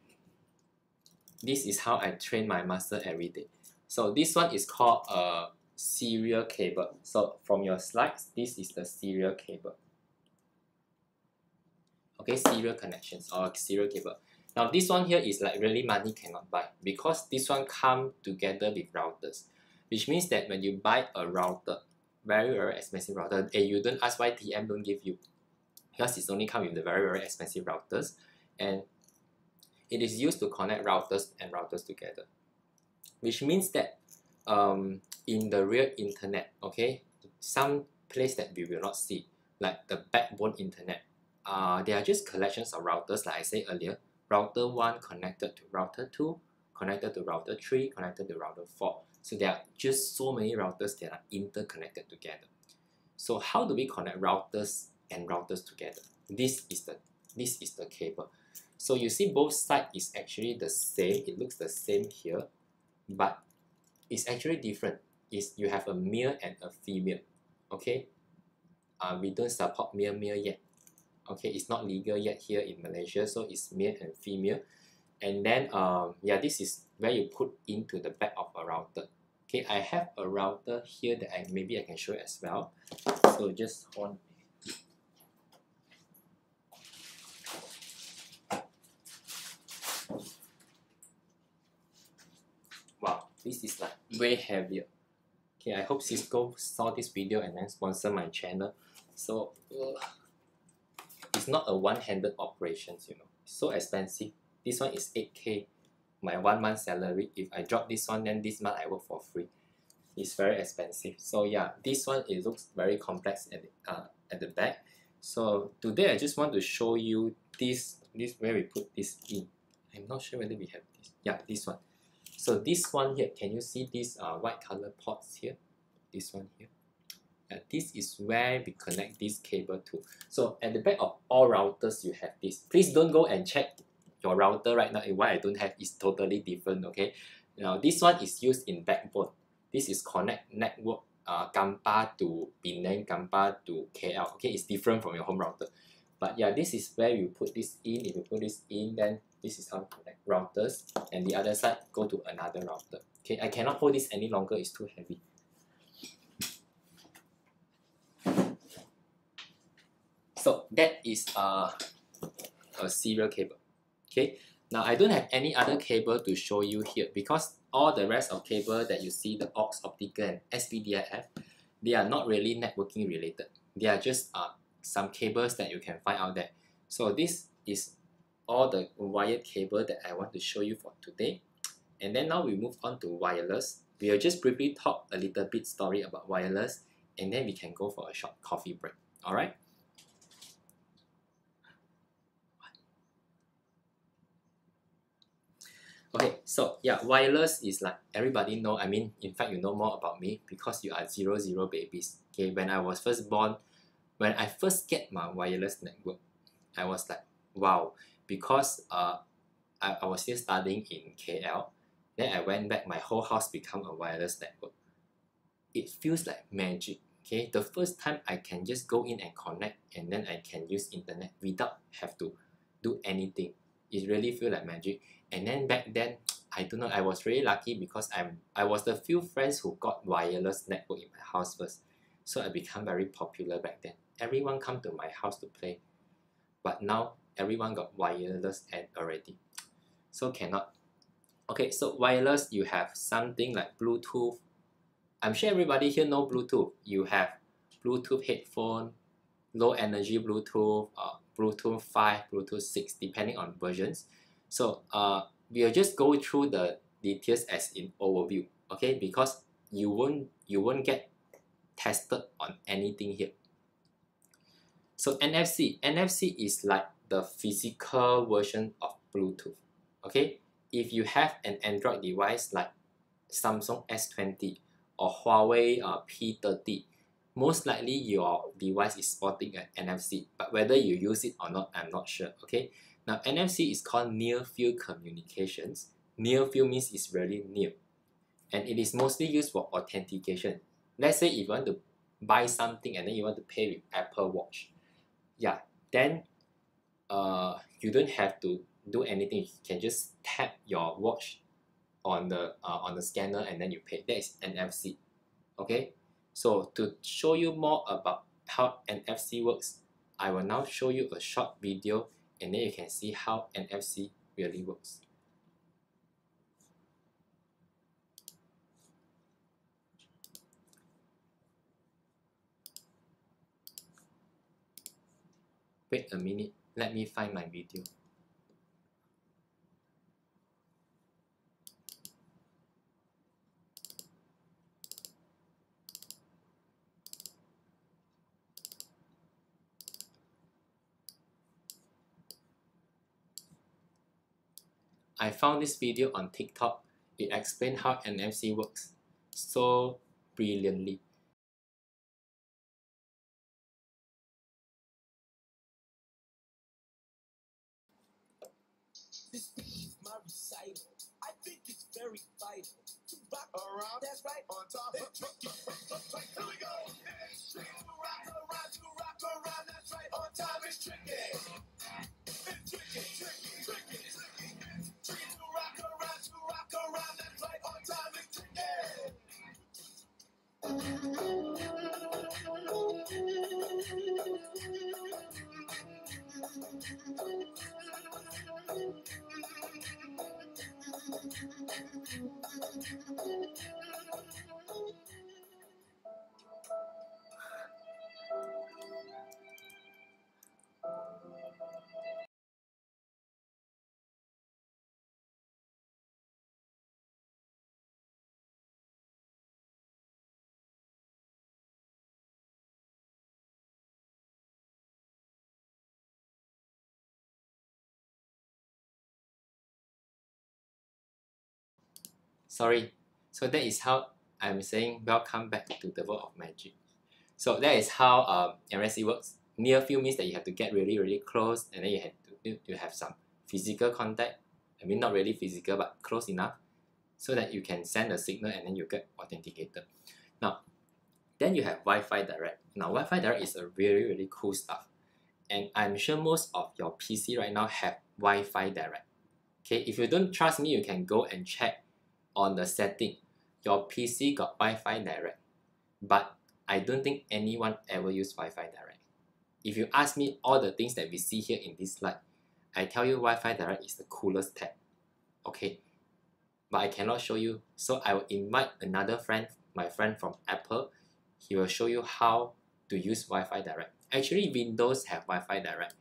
This is how I train my muscle every day. So this one is called a serial cable. So from your slides, this is the serial cable. Okay, serial connections or serial cable. Now this one here is like really money cannot buy, because this one come together with routers, which means that when you buy a router, very expensive router, and you don't ask why TM don't give you, because it's only come with the very expensive routers, and it is used to connect routers and routers together, which means that in the real internet, okay, some place that we will not see, like the backbone internet, they are just collections of routers, like I said earlier. Router 1 connected to router 2, connected to router 3, connected to router 4. So there are just so many routers that are interconnected together. So how do we connect routers and routers together? This is the cable. So you see both sides is actually the same. It looks the same here, but it's actually different. You have a male and a female. Okay, we don't support male yet. Okay, it's not legal yet here in Malaysia, so it's male and female. And then yeah, this is where you put into the back of a router. Okay, I have a router here that maybe I can show as well. So just hold on. Wow, this is like way heavier. Okay, I hope Cisco saw this video and then sponsor my channel. So it's not a one-handed operation, you know. It's so expensive. This one is 8K, my 1 month salary. If I drop this one, then this month I work for free. It's very expensive. So yeah, this one, it looks very complex at the back. So today I just want to show you this where we put this in. I'm not sure whether we have this. Yeah, this one. So this one here, can you see these white color ports here? This one here. This is where we connect this cable to. So at the back of all routers, you have this. Please don't go and check your router right now. And what I don't have is totally different. Okay. Now this one is used in backbone. This is connect network Gampa to Penang, Gampa to KL. Okay, it's different from your home router. But yeah, this is where you put this in. If you put this in, then this is how to connect routers, and the other side go to another router. Okay, I cannot hold this any longer. It's too heavy. So that is a serial cable. Okay, now I don't have any other cable to show you here, because all the rest of cable that you see, the aux, optical, and SPDIF, they are not really networking related. They are just some cables that you can find out there. So this is all the wired cable that I want to show you for today. And then now we move on to wireless. We will just briefly talk a little bit story about wireless, and then we can go for a short coffee break. Alright? Okay, so yeah, wireless is like everybody know. I mean, in fact, you know more about me because you are 00 babies. Okay, when I was first born, when I first get my wireless network, I was like, wow, because I was still studying in KL. Then I went back, my whole house become a wireless network. It feels like magic. Okay, the first time I can just go in and connect, and then I can use internet without have to do anything. It really feel like magic. And then back then, I don't know, I was really lucky because I was the few friends who got wireless network in my house first. So I become very popular back then. Everyone come to my house to play. But now, everyone got wireless already. So cannot. Okay, so wireless, you have something like Bluetooth. I'm sure everybody here know Bluetooth. You have Bluetooth headphone, low energy Bluetooth, Bluetooth 5, Bluetooth 6, depending on versions. So we'll just go through the details as in overview, okay? Because you won't get tested on anything here. So NFC is like the physical version of Bluetooth, okay? If you have an Android device like Samsung S20 or Huawei P30, most likely your device is supporting an NFC, but whether you use it or not, I'm not sure. Okay, now NFC is called near field communications. Near field means it's really near, and it is mostly used for authentication. Let's say if you want to buy something and then you want to pay with Apple Watch, yeah, then you don't have to do anything. You can just tap your watch on the scanner and then you pay. That is NFC. Okay, so to show you more about how NFC works, I will now show you a short video and then you can see how NFC really works. Wait a minute, let me find my video. I found this video on TikTok. It explains how NFC works so brilliantly. This is my recital. I think it's very vital to rock around. That's right. On top of tricky. Here we go. It's tricky to rock around. That's right. On time is tricky. It's tricky. Tricky to rock around. That's right. On time is tricky. Sorry, so that is how I'm saying welcome back to the world of magic. So that is how NFC works. Near field means that you have to get really close and then you have some physical contact. I mean not really physical but close enough so that you can send a signal and then you get authenticated. Now, then you have Wi-Fi Direct. Now Wi-Fi Direct is a really cool stuff, and I'm sure most of your PC right now have Wi-Fi Direct. Okay, if you don't trust me, you can go and check on the setting. Your PC got Wi-Fi Direct, but I don't think anyone ever use Wi-Fi Direct. If you ask me all the things that we see here in this slide, I tell you Wi-Fi Direct is the coolest tab. Okay, but I cannot show you, so I will invite another friend, my friend from Apple. He will show you how to use Wi-Fi Direct. Actually, Windows have Wi-Fi Direct.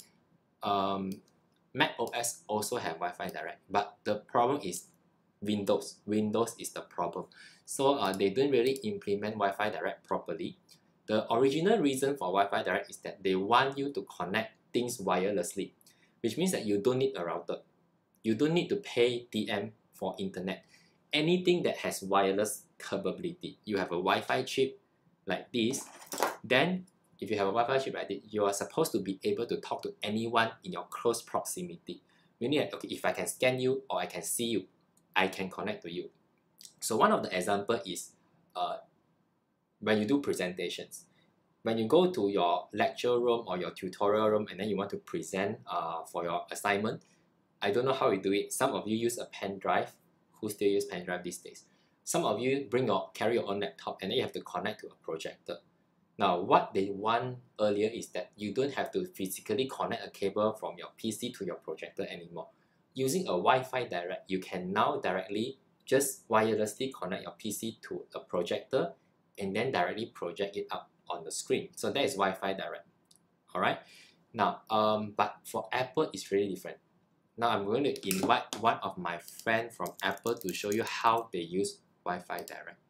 Mac OS also have Wi-Fi Direct, but the problem is Windows is the problem. So they don't really implement Wi-Fi Direct properly. The original reason for Wi-Fi Direct is that they want you to connect things wirelessly, which means that you don't need a router. You don't need to pay DM for internet. Anything that has wireless capability, you have a Wi-Fi chip like this, then if you have a Wi-Fi chip like this, you are supposed to be able to talk to anyone in your close proximity. Meaning that, okay, if I can scan you or I can see you, I can connect to you. So one of the example is when you do presentations. When you go to your lecture room or your tutorial room and then you want to present for your assignment, I don't know how you do it. Some of you use a pen drive. Who still use pen drive these days? Some of you carry your own laptop and then you have to connect to a projector. Now, what they want earlier is that you don't have to physically connect a cable from your PC to your projector anymore. Using a Wi-Fi Direct, you can now directly just wirelessly connect your PC to a projector and then directly project it up on the screen. So that is Wi-Fi Direct. Alright. Now, but for Apple, it's really different. Now I'm going to invite one of my friends from Apple to show you how they use Wi-Fi Direct.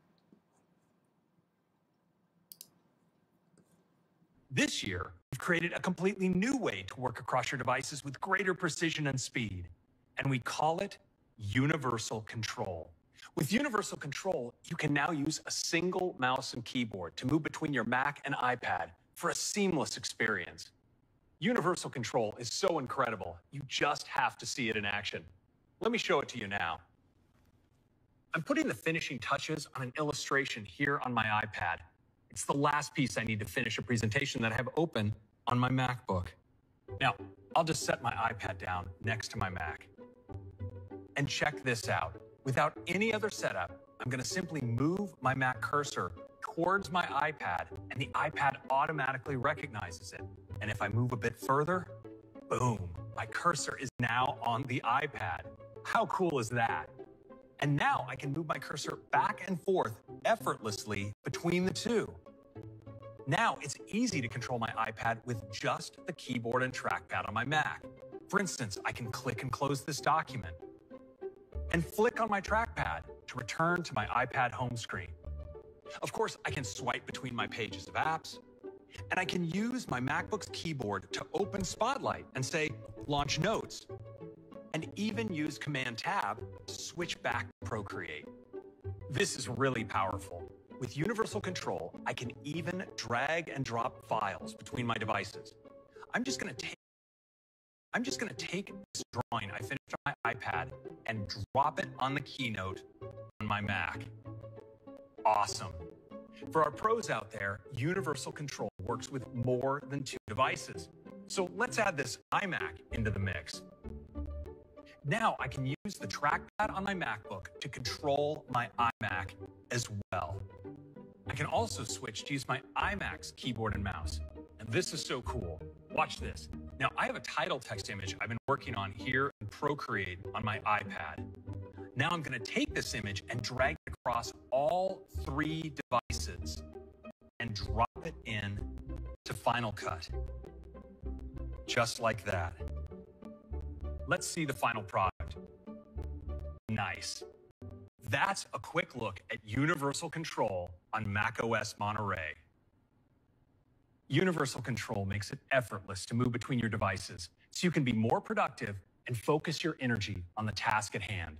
This year, we've created a completely new way to work across your devices with greater precision and speed, and we call it universal control. With universal control, you can now use a single mouse and keyboard to move between your Mac and iPad for a seamless experience. Universal control is so incredible, you just have to see it in action. Let me show it to you now. I'm putting the finishing touches on an illustration here on my iPad. It's the last piece I need to finish a presentation that I have open on my MacBook. Now, I'll just set my iPad down next to my Mac. And check this out. Without any other setup, I'm going to simply move my Mac cursor towards my iPad, and the iPad automatically recognizes it. And if I move a bit further, boom, my cursor is now on the iPad. How cool is that? And now I can move my cursor back and forth effortlessly between the two. Now it's easy to control my iPad with just the keyboard and trackpad on my Mac. For instance, I can click and close this document and flick on my trackpad to return to my iPad home screen. Of course, I can swipe between my pages of apps, and I can use my MacBook's keyboard to open Spotlight and say, launch notes, and even use Command-Tab to switch back to Procreate. This is really powerful. With universal control, I can even drag and drop files between my devices. I'm just going to take this drawing I finished on my iPad and drop it on the keynote on my Mac. Awesome. For our pros out there, universal control works with more than 2 devices. So let's add this iMac into the mix. Now I can use the trackpad on my MacBook to control my iMac as well. I can also switch to use my iMac's keyboard and mouse. And this is so cool. Watch this. Now I have a title text image I've been working on here in Procreate on my iPad. Now I'm going to take this image and drag it across all 3 devices and drop it in to Final Cut. Just like that. Let's see the final product. Nice. That's a quick look at universal control on macOS Monterey. Universal control makes it effortless to move between your devices, so you can be more productive and focus your energy on the task at hand.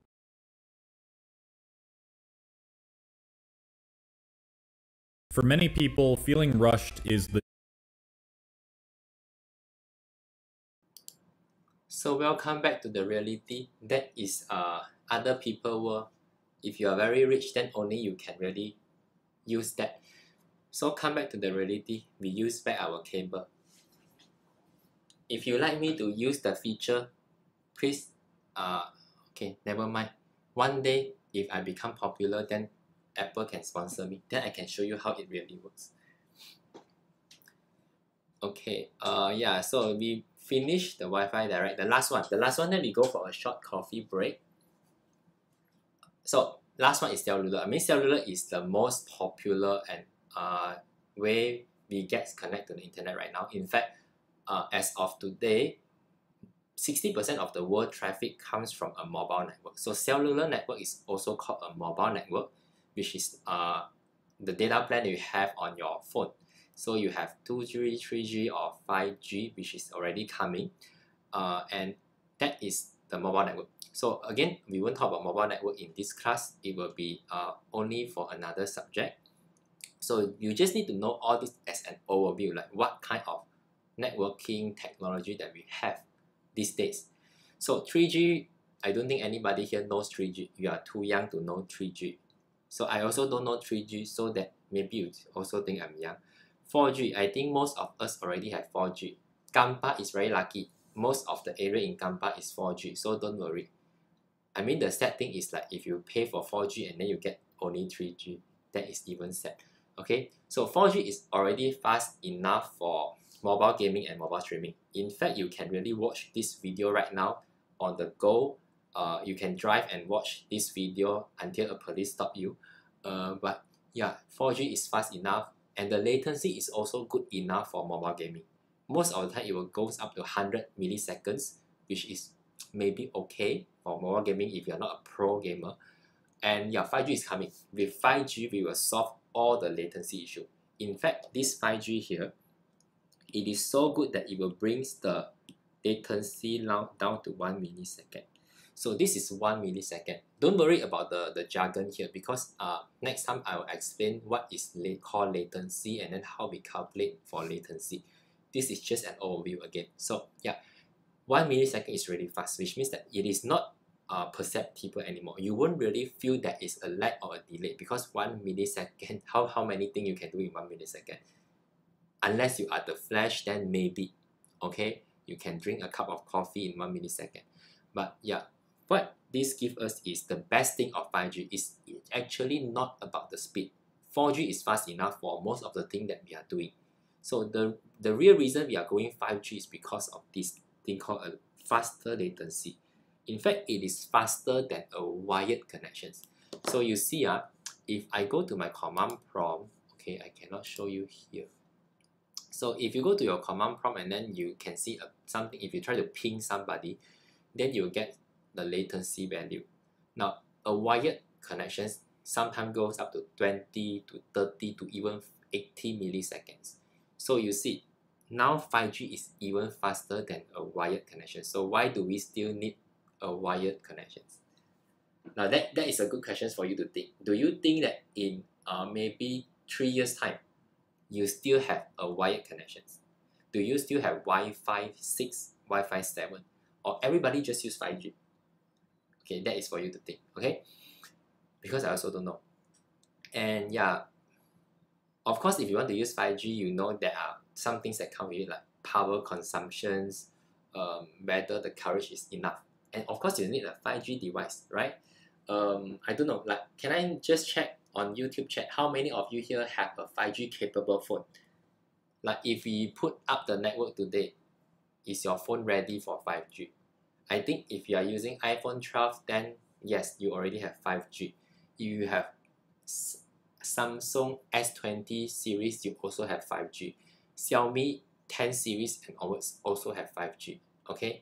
For many people, feeling rushed is the So welcome back to the reality. That is other people world. If you are very rich, then only you can really use that. So come back to the reality. We use back our cable. If you like me to use the feature, please, okay, never mind. One day, if I become popular, then Apple can sponsor me. Then I can show you how it really works. Okay, yeah, so we finish the Wi-Fi direct. The last one, then we go for a short coffee break. So last one is cellular. I mean, cellular is the most popular and way we get connected to the internet right now. In fact, as of today, 60% of the world traffic comes from a mobile network. So cellular network is also called a mobile network, which is the data plan that you have on your phone. So you have 2G, 3G or 5G, which is already coming, and that is the mobile network. So again, we won't talk about mobile network in this class. It will be only for another subject. So you just need to know all this as an overview, like what kind of networking technology that we have these days. So 3G, I don't think anybody here knows 3G. You are too young to know 3G. So I also don't know 3G, so that maybe you also think I'm young. 4G, I think most of us already have 4G. Gampa is very lucky. Most of the area in Gampa is 4G, so don't worry. I mean, the sad thing is like if you pay for 4G and then you get only 3G, that is even sad. Okay, so 4G is already fast enough for mobile gaming and mobile streaming. In fact, you can really watch this video right now on the go. You can drive and watch this video until a police stop you. But yeah, 4G is fast enough. And the latency is also good enough for mobile gaming. Most of the time, it will go up to 100 milliseconds, which is maybe okay for mobile gaming if you're not a pro gamer. And yeah, 5G is coming. With 5G, we will solve all the latency issue. In fact, this 5G here, it is so good that it will bring the latency down to 1 millisecond. So this is 1 millisecond. Don't worry about the jargon here, because next time I will explain what is called latency and then how we calculate for latency. This is just an overview again. So yeah, 1 millisecond is really fast, which means that it is not perceptible anymore. You won't really feel that it's a lag or a delay, because 1 millisecond, how many things you can do in 1 millisecond? Unless you are the Flash, then maybe, okay, you can drink a cup of coffee in 1 millisecond. But yeah, what this gives us is the best thing of 5G is it's actually not about the speed. 4G is fast enough for most of the things that we are doing. So the real reason we are going 5G is because of this thing called a faster latency. In fact, it is faster than a wired connection. So you see, if I go to my command prompt, okay, I cannot show you here. So if you go to your command prompt and then you can see something, if you try to ping somebody, then you'll get the latency value. Now, a wired connection sometimes goes up to 20 to 30 to even 80 milliseconds. So you see, now 5G is even faster than a wired connection. So why do we still need a wired connection? Now that is a good question for you to think. Do you think that in maybe 3 years time, you still have a wired connection? Do you still have Wi-Fi 6, Wi-Fi 7? Or everybody just use 5G? Okay, that is for you to think, okay? Because I also don't know. And yeah, of course, if you want to use 5G, you know there are some things that come with it, like power consumptions, whether the coverage is enough. And of course, you need a 5G device, right? I don't know, like, can I just check on YouTube chat, how many of you here have a 5G capable phone? Like, if we put up the network today, is your phone ready for 5G? I think if you are using iPhone 12, then yes, you already have 5G. If you have Samsung S20 series, you also have 5G. Xiaomi 10 series and onwards also have 5G, okay?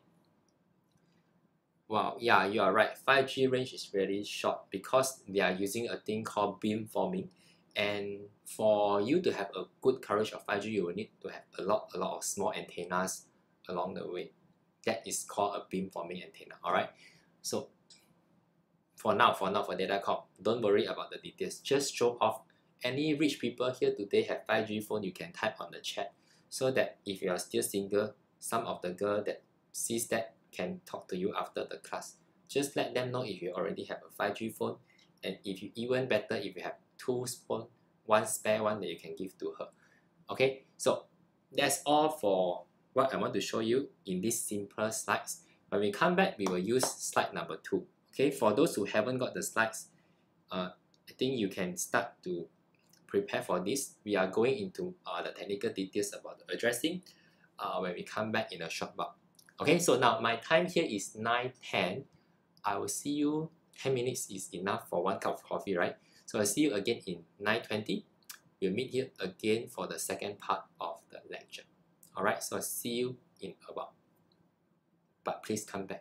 Wow, yeah, you are right. 5G range is really short because they are using a thing called beamforming. And for you to have a good coverage of 5G, you will need to have a lot of small antennas along the way. That is called a beamforming antenna, alright? So for Datacom, don't worry about the details. Just show off. Any rich people here today have 5G phone, you can type on the chat, so that if you are still single, some of the girl that sees that can talk to you after the class. Just let them know if you already have a 5G phone, and if you even better if you have 2 phones, 1 spare one that you can give to her. Okay, so that's all for what I want to show you in these simpler slides. When we come back, we will use slide number 2. Okay, for those who haven't got the slides, I think you can start to prepare for this. We are going into the technical details about the addressing when we come back in a short while. Okay, so now my time here is 9:10. I will see you. 10 minutes is enough for 1 cup of coffee, right? So I'll see you again in 9:20. We'll meet here again for the second part of the lecture. Alright, so I'll see you in a while. But please come back.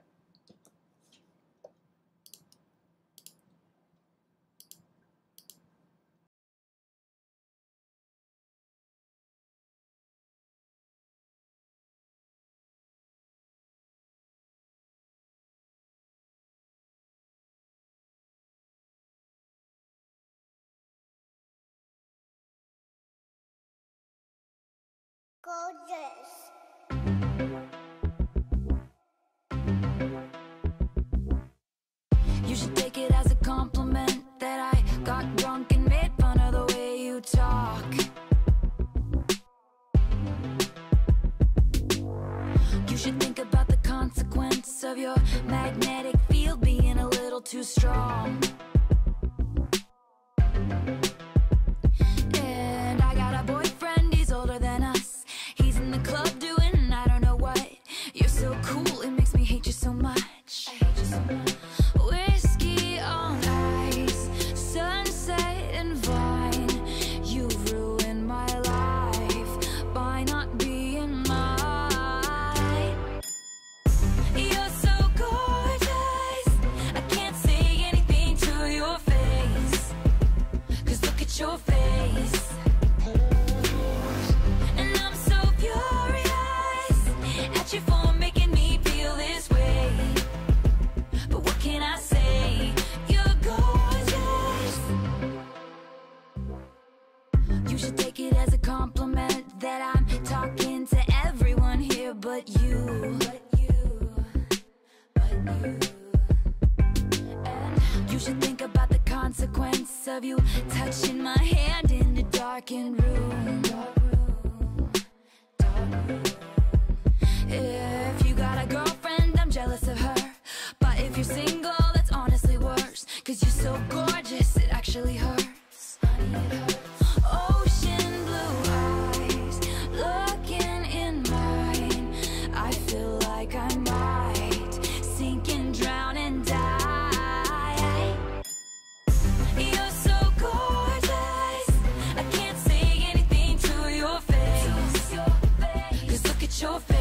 You should take it as a compliment that I got drunk and made fun of the way you talk. You should think about the consequence of your magnetic field being a little too strong. And I got a boyfriend, he's older than us. He's in the club doing I don't know what. You're so cool, it makes me hate you so much. I hate you so much. Whiskey on ice, sunset and vine. You've ruined my life by not being mine. You're so gorgeous, I can't say anything to You should think about the consequence of you touching my hand in a darkened room. If you got a girlfriend, I'm jealous of her. But if you're single, that's honestly worse. Cause you're so gorgeous, it actually hurts. Ocean blue eyes, looking in mine. I feel like I might sink and drown and die. You're so gorgeous, I can't say anything to your face. Cause look at your face.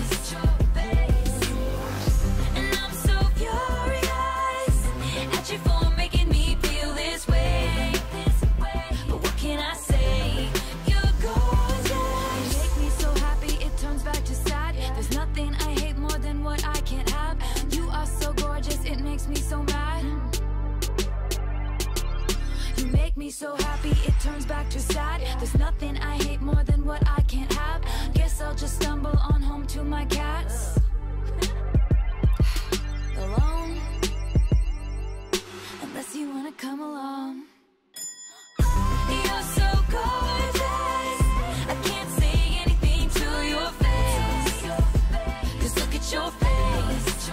And I'm so furious at you for making me feel this way. But what can I say? You're gorgeous. You make me so happy it turns back to sad. There's nothing I hate more than what I can't have. You are so gorgeous, it makes me so mad. You make me so happy it turns back to sad. There's nothing I hate more than what I can't have. Guess I'll just stumble on home to my cats. Alone, unless you wanna come along. You're so gorgeous, I can't say anything to your face. Cause look at your face.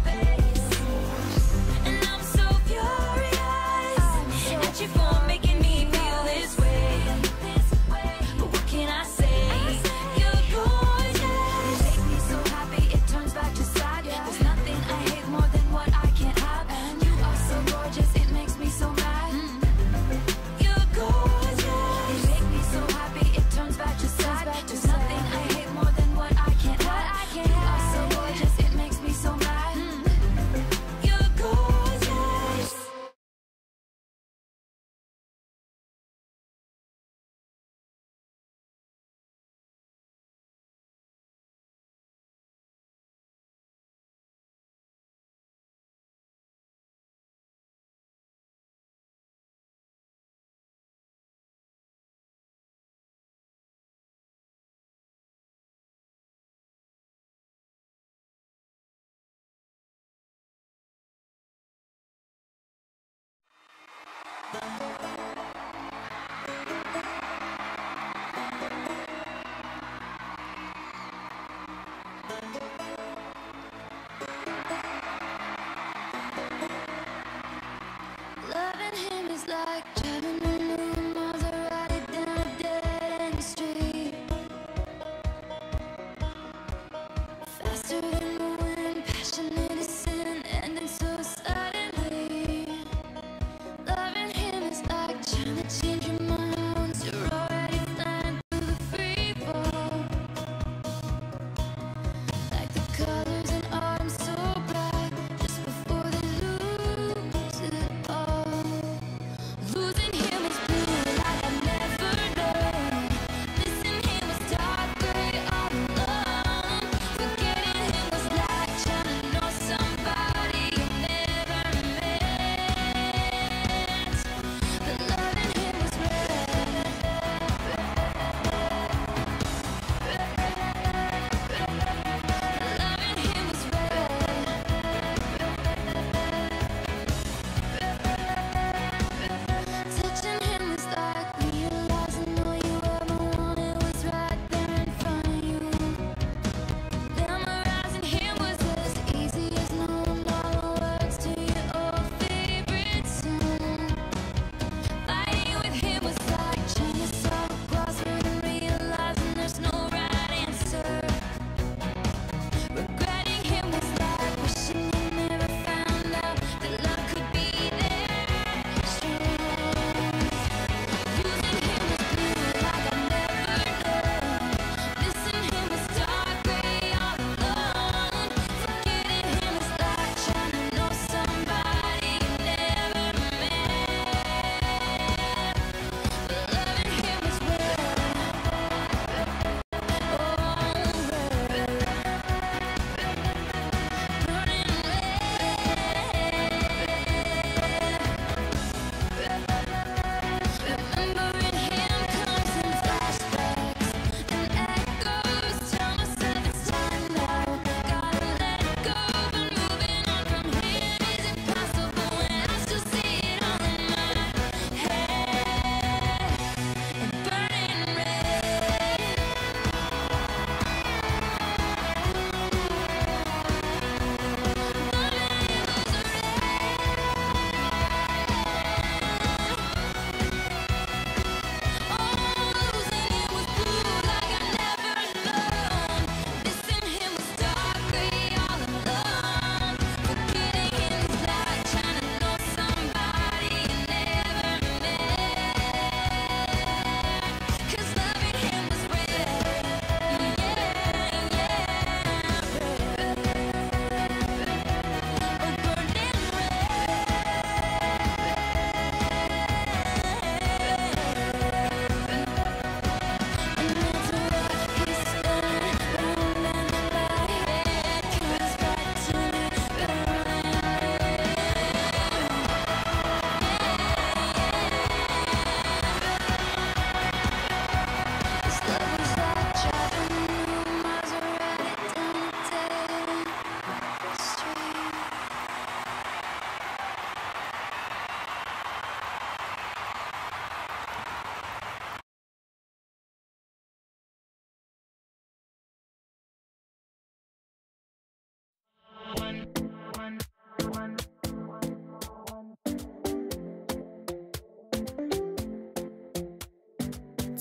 And I'm so furious at you for making me feel this way. But what can I say? You're gorgeous. You make me so happy it turns back to sad. There's nothing I hate more than what I can't have. You are so gorgeous, it makes me so mad.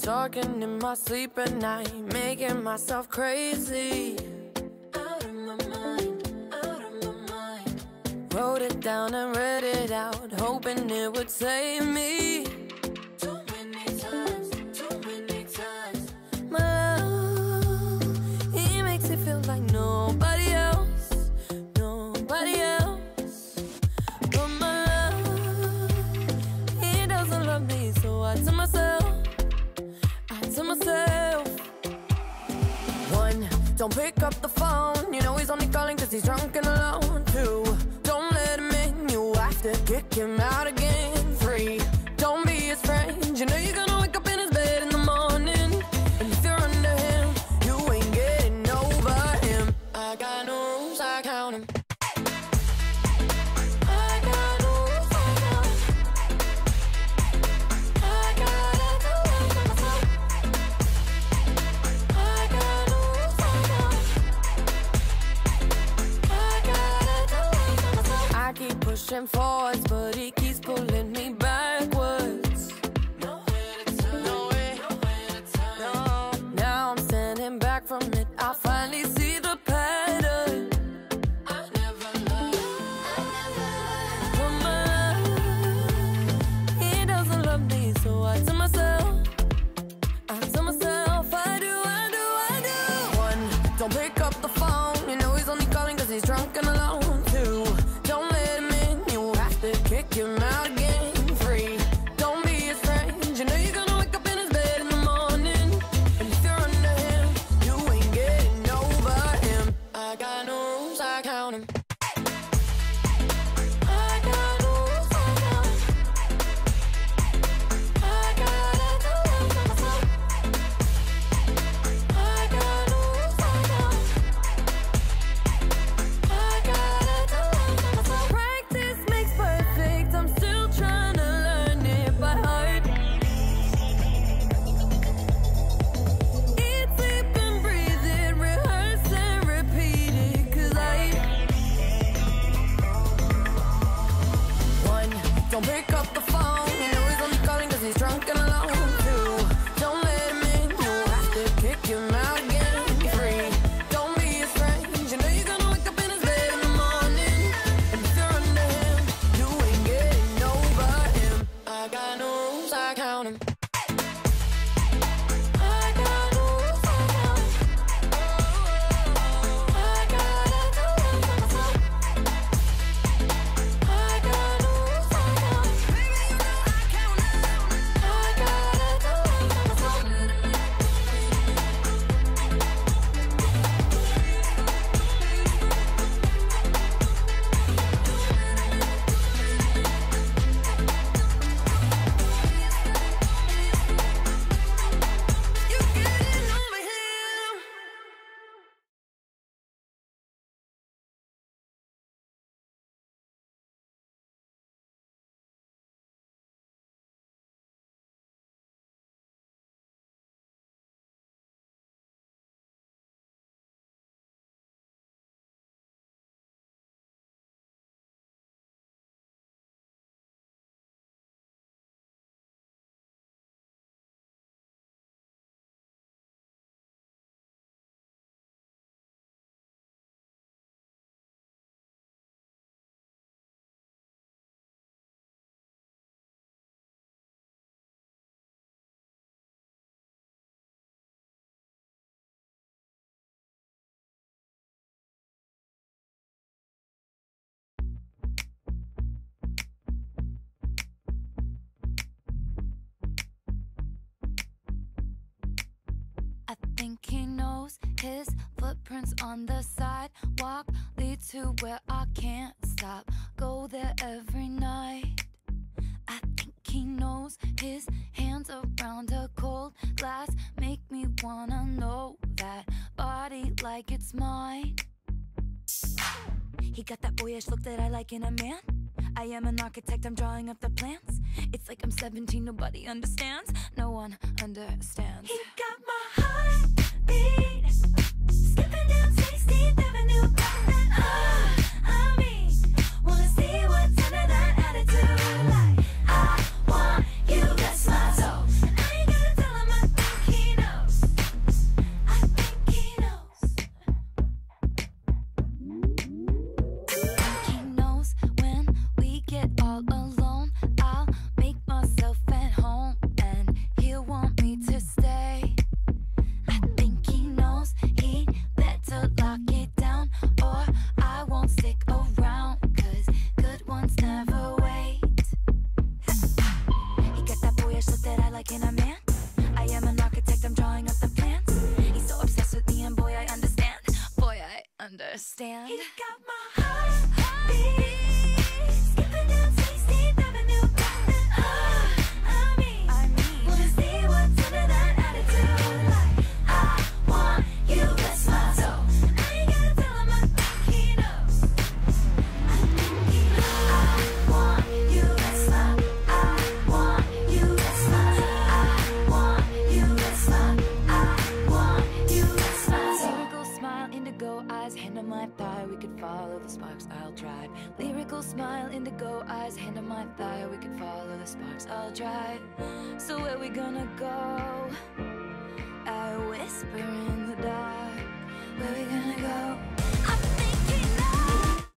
talking in my sleep at night, making myself crazy. Out of my mind, out of my mind. Wrote it down and read it out, hoping it would save me. Too many times, too many times. My love, he makes it feel like nobody else, nobody else. But my love, he doesn't love me, so I tell myself, one, don't pick up the phone, you know he's only calling cause he's drunk and alone. Two, don't let him in, you have to kick him out again. Three, don't be his friend, you know you're gonna wake up in his bed in the morning. And if you're under him, you ain't getting over him. I got no rules, I count him. Pushing forwards, but he keeps pulling me backwards. Nowhere to turn, nowhere to turn. No, now I'm standing back from it. I finally see the pattern. I never loved. For my love, he doesn't love me, so I tell myself, I do. One, don't pick up the phone, you know he's only calling cause he's drunk and alone. Two, don't let him in, you have to kick him out again. Three, don't be his friend, you know you're gonna wake up in his bed in the morning. And if you're under him, you ain't getting over him. I got no rules, I count him. I got no rules, I count him. I gotta do it for myself. I got no rules, I count him. I gotta do it for myself. Practice makes perfect, I'm still trying to learn it by heart. Eat, sleep and breathe it, rehearse and repeat it, cause one, don't pick up the phone, you know he's only calling cause he's drunk and alone. Two, don't let him in, you have to kick him out again. Three, don't be his friend, you know you're gonna wake up in his bed in the morning. And if you're under him, you ain't getting over him. I got no rules, I count him. I got no rules, I count him. I gotta do it for myself. I got no rules, I count him. Baby, you know I count him. I gotta do it for myself. You getting over him. I think he knows his footprints on the sidewalk lead to where I can't stop. Go there every night. I think he knows his hands around a cold glass make me wanna know that body like it's mine. He got that boyish look that I like in a man. I am an architect, I'm drawing up the plans. It's like I'm 17, nobody understands. No one understands. He got my heartbeat skipping down 16th Avenue. I mean, wanna see what's under that attitude. Like, I want you, that's my soul. And I ain't gotta tell him I thought we could follow the sparks all dry. So where we gonna go? I whisper in the dark. Where we gonna go? I'm thinking of.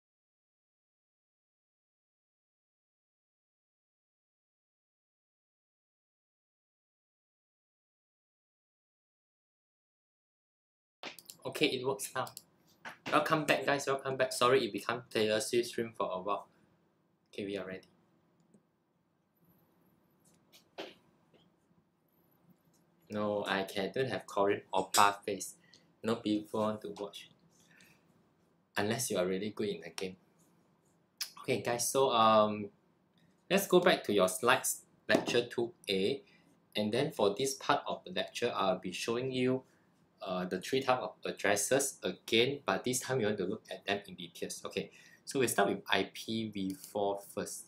Okay, it works now. Welcome back, guys. Welcome back. Sorry, it became Taylor Swift stream for a while. Okay, we are ready. No, don't have Korean oppa face. No people want to watch. Unless you are really good in the game. Okay, guys. So let's go back to your slides, lecture 2A, and then for this part of the lecture, I'll be showing you the three types of addresses again, but this time we want to look at them in details. Okay, so we start with IPv4 first.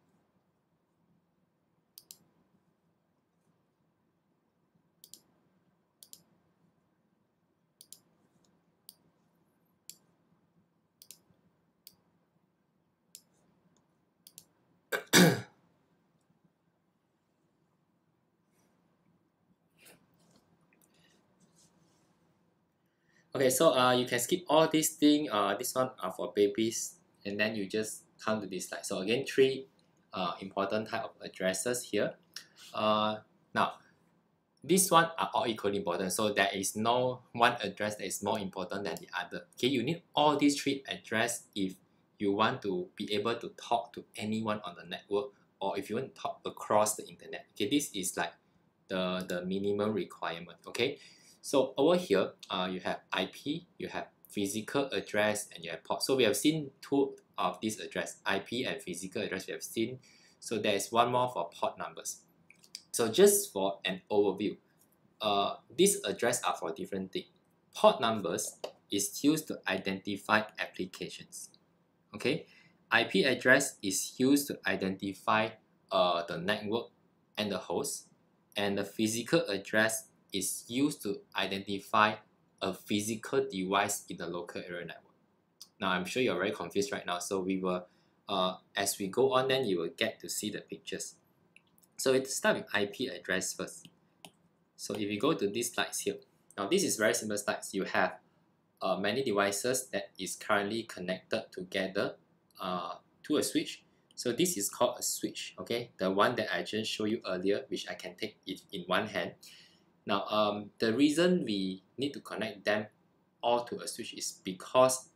Okay, so you can skip all these things. This one are for babies, and then you just come to this slide. So again, three important type of addresses here. Now, this one are all equally important. So there is no one address that is more important than the other. Okay, you need all these three address if you want to be able to talk to anyone on the network, or if you want to talk across the internet. Okay, this is like the minimum requirement. Okay. So over here, you have IP, you have physical address, and you have port. So we have seen two of these address, IP and physical address we have seen. So there is one more for port numbers. So just for an overview, these address are for different things. Port numbers is used to identify applications. Okay, IP address is used to identify the network and the host, and the physical address is used to identify a physical device in the local area network. Now I'm sure you're very confused right now, so we will, as we go on, then you will get to see the pictures. So let's start with IP address first. So if you go to these slides here, now this is very simple slides. You have many devices that is currently connected together to a switch. So this is called a switch, okay? The one that I just showed you earlier, which I can take it in one hand. Now, the reason we need to connect them all to a switch is because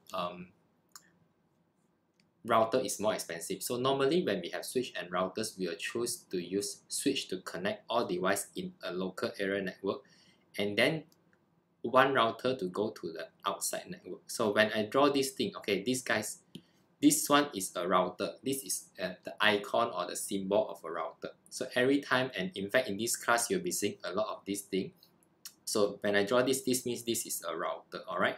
router is more expensive. So normally when we have switch and routers, we will choose to use switch to connect all devices in a local area network, and then one router to go to the outside network. So when I draw this thing, okay, this one is a router. This is the icon or the symbol of a router. So every time, and in fact in this class you'll be seeing a lot of this thing. So when I draw this means this is a router, alright?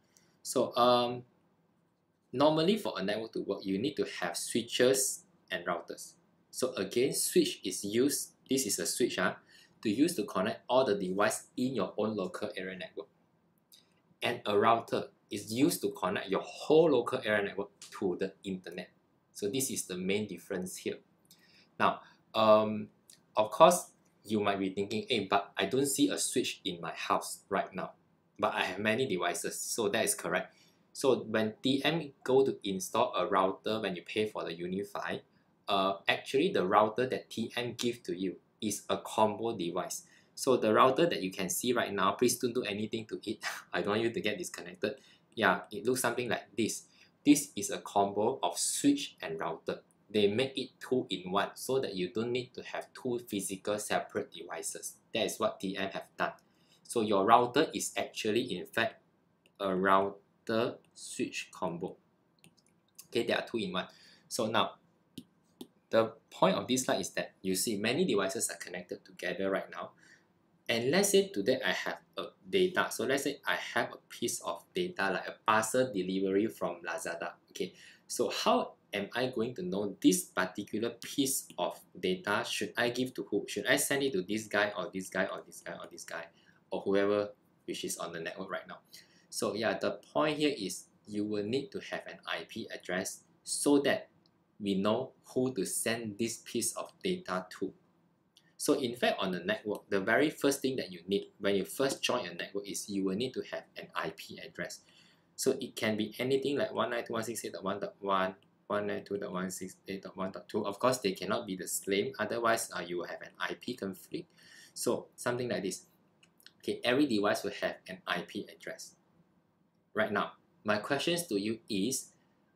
So normally for a network to work, you need to have switches and routers. So again, switch is used, this is a switch, to use to connect all the devices in your own local area network. And a router is used to connect your whole local area network to the internet. So this is the main difference here. Now, of course, you might be thinking, hey, but I don't see a switch in my house right now, but I have many devices. So that is correct. So when TM go to install a router, when you pay for the Unify, actually the router that TM give to you is a combo device. So the router that you can see right now, please don't do anything to it. I don't want you to get disconnected. Yeah, it looks something like this. This is a combo of switch and router. They make it 2-in-1 so that you don't need to have two physical separate devices. That is what TM have done. So your router is actually in fact a router switch combo. Okay, they are 2-in-1. So now, the point of this slide is that you see many devices are connected together right now. And let's say today I have a data. So let's say I have a piece of data like a parcel delivery from Lazada. Okay, so how am I going to know this particular piece of data should I give to who? Should I send it to this guy or this guy or this guy or this guy or whoever which is on the network right now? So yeah, the point here is you will need to have an IP address so that we know who to send this piece of data to. So in fact, on the network, the very first thing that you need when you first join a network is you will need to have an IP address. So it can be anything like 192.168.1.1, 192.168.1.2. Of course, they cannot be the same, otherwise you will have an IP conflict. So something like this. Okay, every device will have an IP address. Right now, my questions to you is,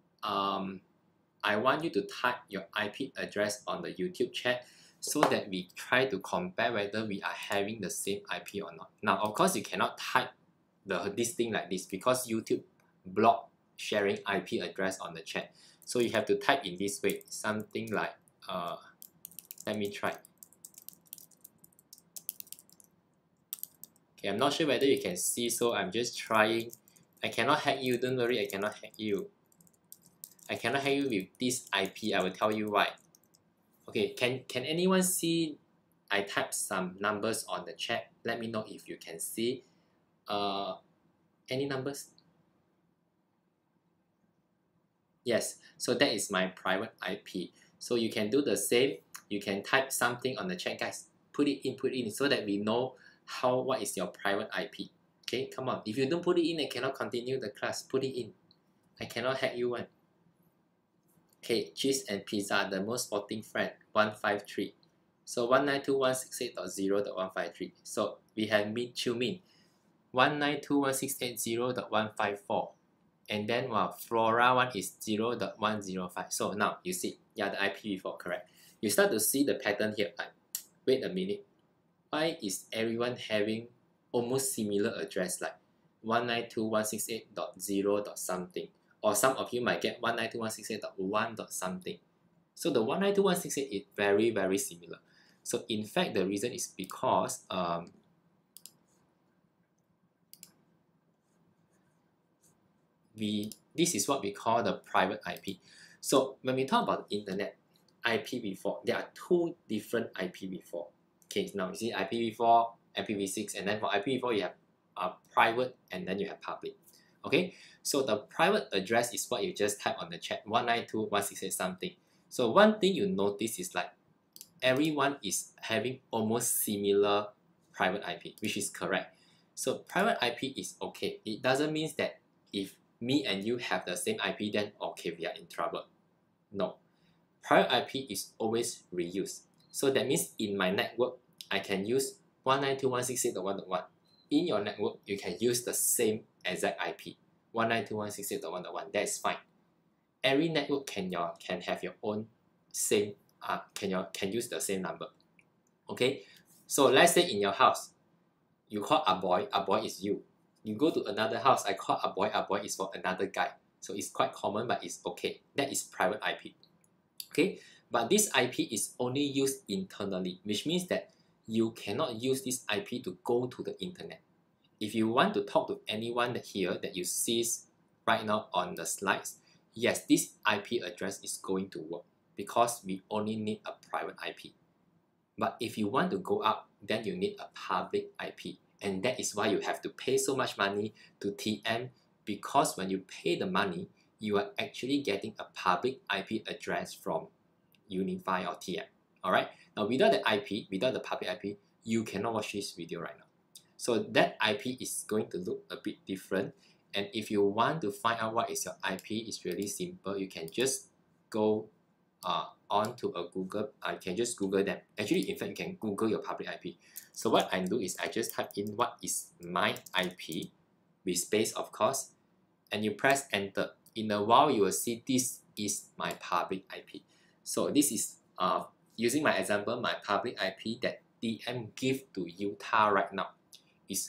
I want you to type your IP address on the YouTube chat so that we try to compare whether we are having the same IP or not. Now, of course, you cannot type this thing like this because YouTube block sharing IP address on the chat. So you have to type in this way, something like, let me try. Okay, I'm not sure whether you can see, so I'm just trying. I cannot hack you, don't worry, I cannot hack you. I cannot hack you with this IP, I will tell you why. Okay, can anyone see I typed some numbers on the chat? Let me know if you can see. Any numbers? Yes, so that is my private IP. So you can do the same. You can type something on the chat, guys. Put it in so that we know what is your private IP. Okay, come on. If you don't put it in, I cannot continue the class. Put it in. I cannot hack you one. Okay, cheese and pizza, the most sporting friend, 153. So 192.168.0.153. So we have Chiumin, 192.168.0.154. And then Flora one is 0.105. So now you see, yeah, the IPv4, correct. You start to see the pattern here. Like, wait a minute. Why is everyone having almost similar address like 192.168.0. something? Or some of you might get 192.168.1. something. So the 192.168 is very, very similar. So in fact, the reason is because this is what we call the private IP. So when we talk about the internet, IPv4, there are two different IPv4. Okay, now you see IPv4, IPv6, and then for IPv4 you have private and then you have public. Okay, so the private address is what you just type on the chat, 192.168 something. So one thing you notice is like everyone is having almost similar private IP, which is correct. So private IP is okay. It doesn't mean that if me and you have the same IP, then okay, we are in trouble. No. Private IP is always reused. So that means in my network, I can use 192.168.1.1. In your network, you can use the same exact IP, 192.168.1.1. That is fine. Every network can have your own same can use the same number. Okay. So let's say in your house, you call a boy is you. You go to another house, I call a boy is for another guy. So it's quite common, but it's okay. That is private IP. Okay, but this IP is only used internally, which means that you cannot use this IP to go to the internet. If you want to talk to anyone here that you see right now on the slides, yes, this IP address is going to work because we only need a private IP. But if you want to go out, then you need a public IP. And that is why you have to pay so much money to TM, because when you pay the money, you are actually getting a public IP address from Unify or TM. Alright, now without the IP, without the public IP, you cannot watch this video right now. So that IP is going to look a bit different. And if you want to find out what is your IP, it's really simple. You can just go on to a Google. I can just Google them. Actually, in fact, you can Google your public IP. So what I do is I just type in what is my IP with space, of course, and you press enter. In a while, you will see this is my public IP. So this is using my example, my public IP that DM give to Utah right now is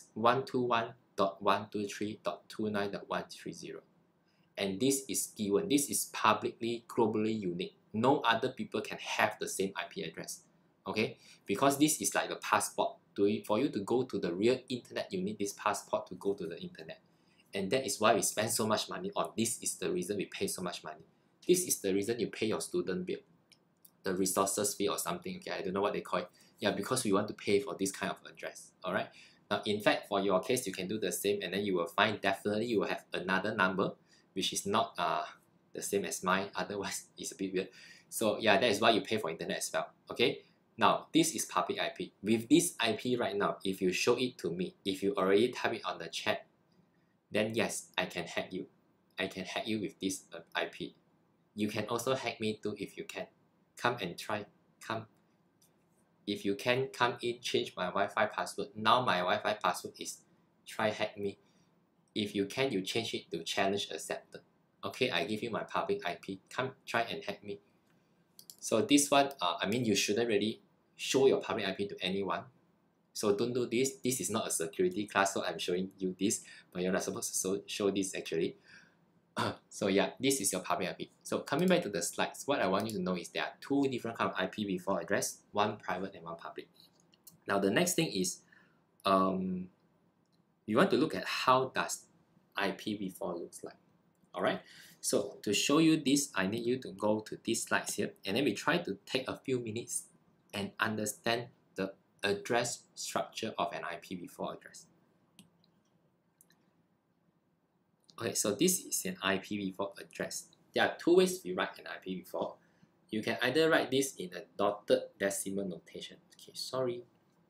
121.123.29.130. And this is given. This is publicly, globally unique. No other people can have the same IP address. Okay? Because this is like a passport. For you to go to the real internet, you need this passport to go to the internet. And that is why we spend so much money on. This is the reason we pay so much money. This is the reason you pay your student bill, the resources fee or something. Okay, I don't know what they call it. Yeah, because we want to pay for this kind of address. Alright. Now, in fact, for your case, you can do the same, and then you will find definitely you will have another number, which is not the same as mine, otherwise it's a bit weird. So yeah, that is why you pay for internet as well. Okay, now this is public IP. With this IP right now, if you show it to me, if you already type it on the chat, then yes, I can hack you. I can hack you with this IP. You can also hack me too if you can. Come and try. Come. If you can, come in, change my Wi-Fi password. Now my Wi-Fi password is try hack me. If you can, you change it to challenge accepted. Okay, I give you my public IP. Come try and hack me. So this one, I mean, you shouldn't really show your public IP to anyone. So don't do this. This is not a security class, so I'm showing you this, but you're not supposed to show this actually. So yeah, this is your public IP. So coming back to the slides, what I want you to know is there are two different kind of IPv4 address, one private and one public. Now the next thing is, you want to look at how does IPv4 looks like. All right. So to show you this, I need you to go to these slides here, and then we try to take a few minutes and understand the address structure of an IPv4 address. Okay, so this is an IPv4 address. There are two ways we write an IPv4. You can either write this in a dotted decimal notation. Okay, sorry.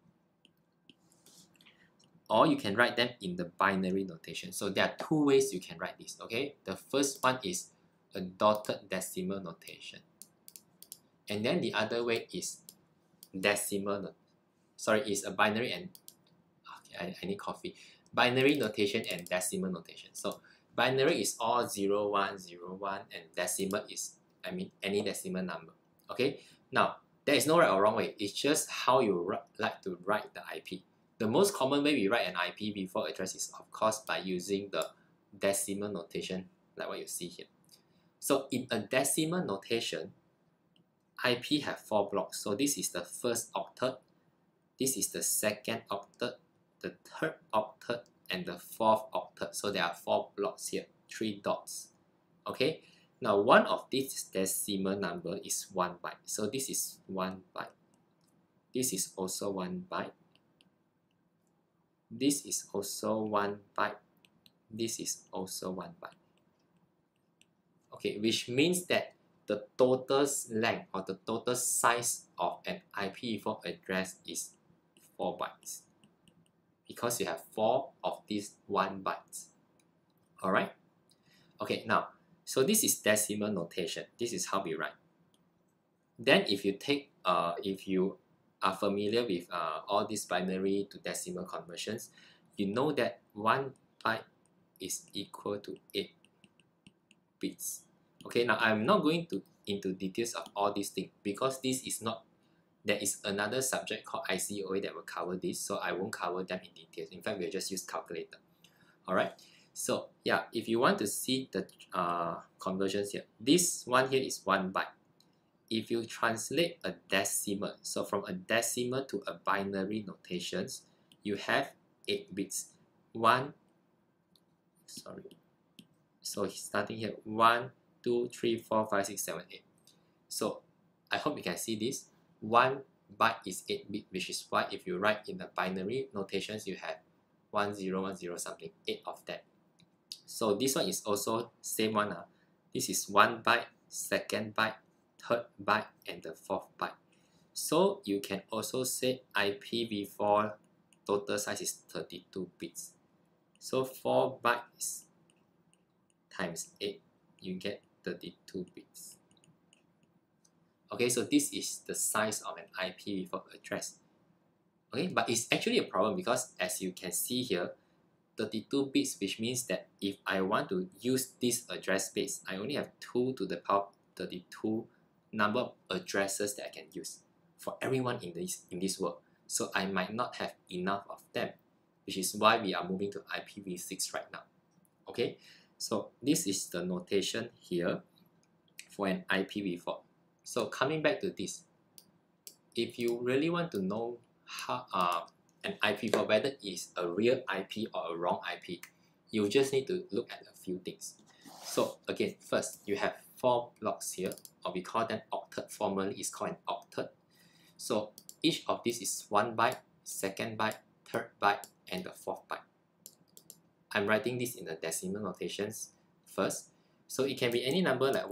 Or you can write them in the binary notation. So there are two ways you can write this. Okay, the first one is a dotted decimal notation, and then the other way is decimal. Sorry, is a binary and okay, I need coffee. Binary notation and decimal notation. So binary is all 0, 1, 0, 1, and decimal is, I mean, any decimal number. Okay, now there is no right or wrong way. It's just how you like to write the IP. The most common way we write an IPv4 address is, of course, by using the decimal notation, like what you see here. So in a decimal notation, IP have 4 blocks. So this is the first octet, this is the second octet, the third octet, and the fourth octet. So there are 4 blocks here, 3 dots. Okay, now one of these decimal number is 1 byte. So this is 1 byte. This is also 1 byte. This is also 1 byte. This is also 1 byte. Okay, which means that the total length or the total size of an IPv4 address is 4 bytes. Because you have 4 of these 1 bytes. Alright? Okay, now, so this is decimal notation. This is how we write. Then if you take, if you are familiar with all these binary to decimal conversions, you know that 1 byte is equal to 8 bits. Okay, now I'm not going into details of all these things because this is not, there is another subject called ICOA that will cover this, so I won't cover them in details. In fact, we'll just use calculator. Alright, so yeah, if you want to see the conversions here, this one here is 1 byte. If you translate a decimal, so from a decimal to a binary notations, you have 8 bits. So starting here, 1, 2, 3, 4, 5, 6, 7, 8. So I hope you can see this. 1 byte is 8 bit, which is why if you write in the binary notations, you have 10, 10 something, 8 of that. So this one is also same one. This is 1 byte, second byte, third byte, and the fourth byte. So you can also say IPv4 total size is 32 bits. So 4 bytes times 8, you get 32 bits. Okay, so this is the size of an IPv4 address. Okay, but it's actually a problem because as you can see here, 32 bits, which means that if I want to use this address space, I only have 2 to the power 32 number of addresses that I can use for everyone in this world. So I might not have enough of them, which is why we are moving to IPv6 right now. Okay, so this is the notation here for an IPv4. So coming back to this, if you really want to know how an IPv4, whether it's a real IP or a wrong IP, you just need to look at a few things. So again, first you have 4 blocks here, or we call them octet. Formally it's called an octet. So each of these is 1 byte, second byte, third byte, and the fourth byte. I'm writing this in the decimal notations first. So it can be any number like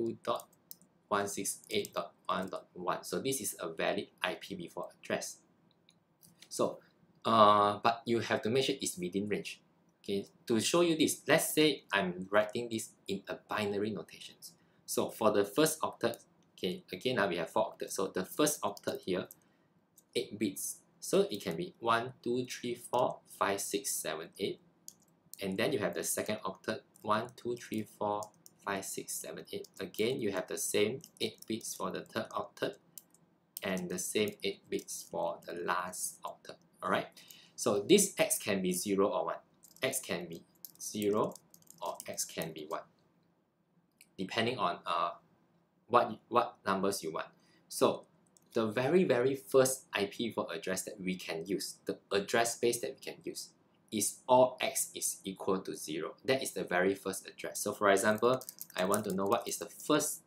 192.168.1.1. So this is a valid IPv4 address. So, but you have to make sure it's within range. Okay, to show you this, let's say I'm writing this in a binary notation. So for the first octet, okay, again now we have 4 octets. So the first octet here, 8 bits. So it can be 1, 2, 3, 4, 5, 6, 7, 8. And then you have the second octet, 1, 2, 3, 4, 5, 6, 7, 8. Again, you have the same 8 bits for the third octet and the same 8 bits for the last octet. Alright, so this x can be 0 or 1. X can be 0 or x can be 1, depending on what numbers you want. So the very first IPv4 address that we can use, the address space that we can use, is all x is equal to 0. That is the very first address. So for example, I want to know what is the first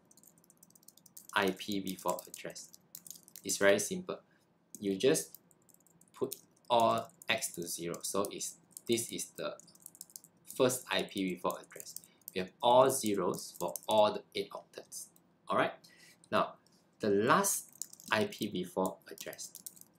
IPv4 address. It's very simple. You just put all x to 0. So this is the first IPv4 address. We have all zeros for all the 8 octets. Alright. Now, the last IPv4 address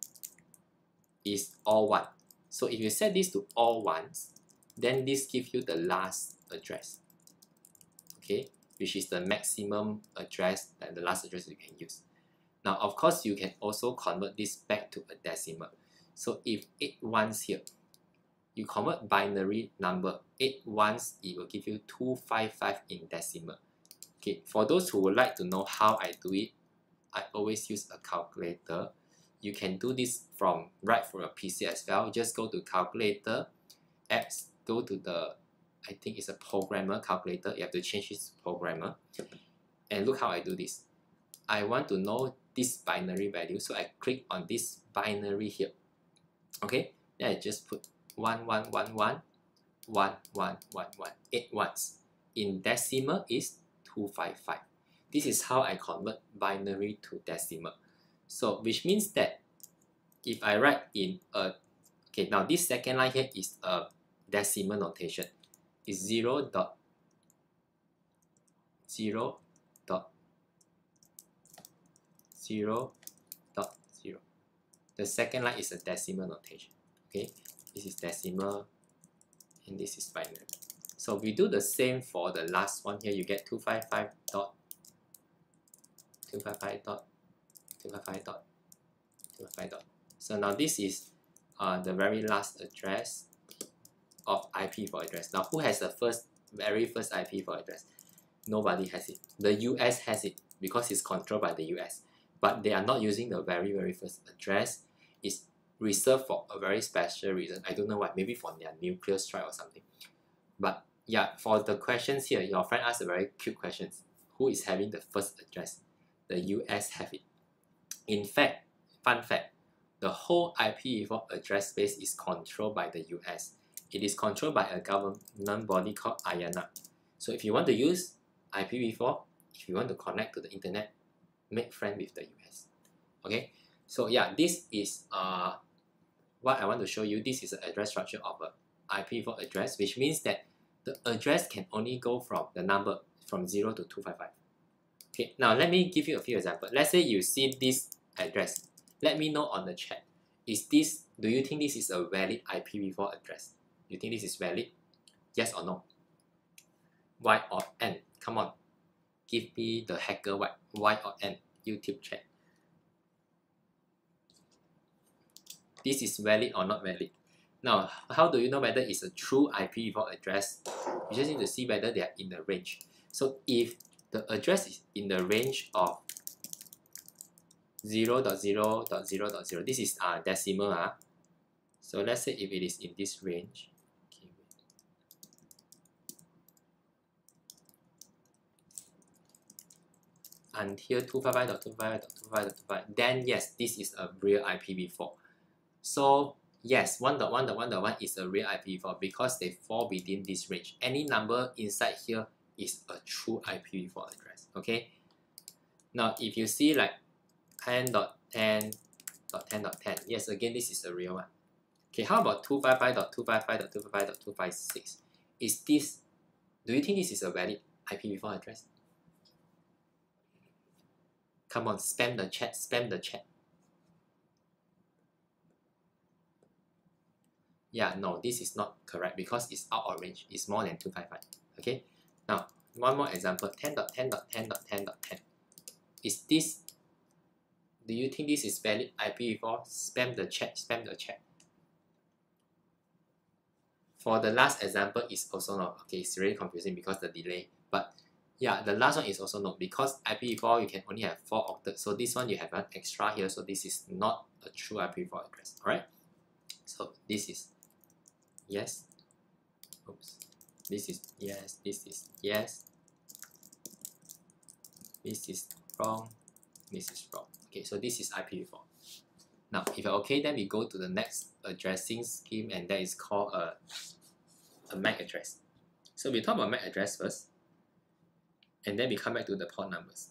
is all 1. So if you set this to all 1s, then this gives you the last address. Okay, which is the maximum address and the last address you can use. Now, of course, you can also convert this back to a decimal. So if 8 1s here, you convert binary number 8 1s, it will give you 255 in decimal. Okay, for those who would like to know how I do it, I always use a calculator. You can do this right from your PC as well. Just go to calculator, apps, go to the, I think it's a programmer calculator. You have to change this to programmer. And look how I do this. I want to know this binary value, so I click on this binary here. Okay, then I just put 1 1 1 1 1 1 1 1 8 1s. In decimal is 255. This is how I convert binary to decimal. So which means that if I write in a, okay, now this second line here is a decimal notation. It's 0 dot 0 dot 0 dot 0. The second line is a decimal notation. Okay, this is decimal and this is binary. So we do the same for the last one here. You get 255 dot 255 dot 255 dot 255 dot. So now this is the very last address of IPv4 address. Now who has the very first IPv4 address? Nobody has it. The US has it because it's controlled by the US. But they are not using the very first address. It's reserved for a very special reason. I don't know why. Maybe for their nuclear strike or something. But yeah, for the questions here, your friend asked a very cute question. Who is having the first address? The US have it. In fact, fun fact, the whole IPv4 address space is controlled by the US. It is controlled by a government body called IANA. So if you want to use IPv4, if you want to connect to the internet, make friends with the US. Okay, so yeah, this is what I want to show you. This is the address structure of a IPv4 address, which means that the address can only go from the number from 0 to 255. Okay, now let me give you a few examples. Let's say you see this address. Let me know on the chat. Do you think this is a valid IPv4 address? You think this is valid? Yes or no? Y or N? Come on. Give me the hacker Y or N. YouTube chat. This is valid or not valid? Now, how do you know whether it's a true IPv4 address? You just need to see whether they are in the range. So if the address is in the range of 0.0.0.0, this is decimal. So let's say if it is in this range, okay, until 255.255.255.255, then yes, this is a real IPv4. So yes, 1.1.1.1 is a real IPv4 because they fall within this range. Any number inside here is a true IPv4 address. Okay. Now if you see like 10.10.10.10, yes, again this is a real one. Okay, how about 255.255.255.256? Do you think this is a valid IPv4 address? Come on, spam the chat, spam the chat. Yeah, no, this is not correct because it's out of range. It's more than 255. Okay, now one more example, 10.10.10.10.10. Is this, do you think this is valid IPv4? Spam the chat, spam the chat. For the last example is also not. Okay, it's really confusing because the delay. But yeah, the last one is also not because IPv4 you can only have 4 octets. So this one you have an extra here. So this is not a true IPv4 address. Alright. So this is yes. Oops. This is yes. This is yes. This is wrong. This is wrong. Okay, so this is IPv4. Now, if you're okay, then we go to the next addressing scheme, and that is called a MAC address. So we talk about MAC address first, and then we come back to the port numbers.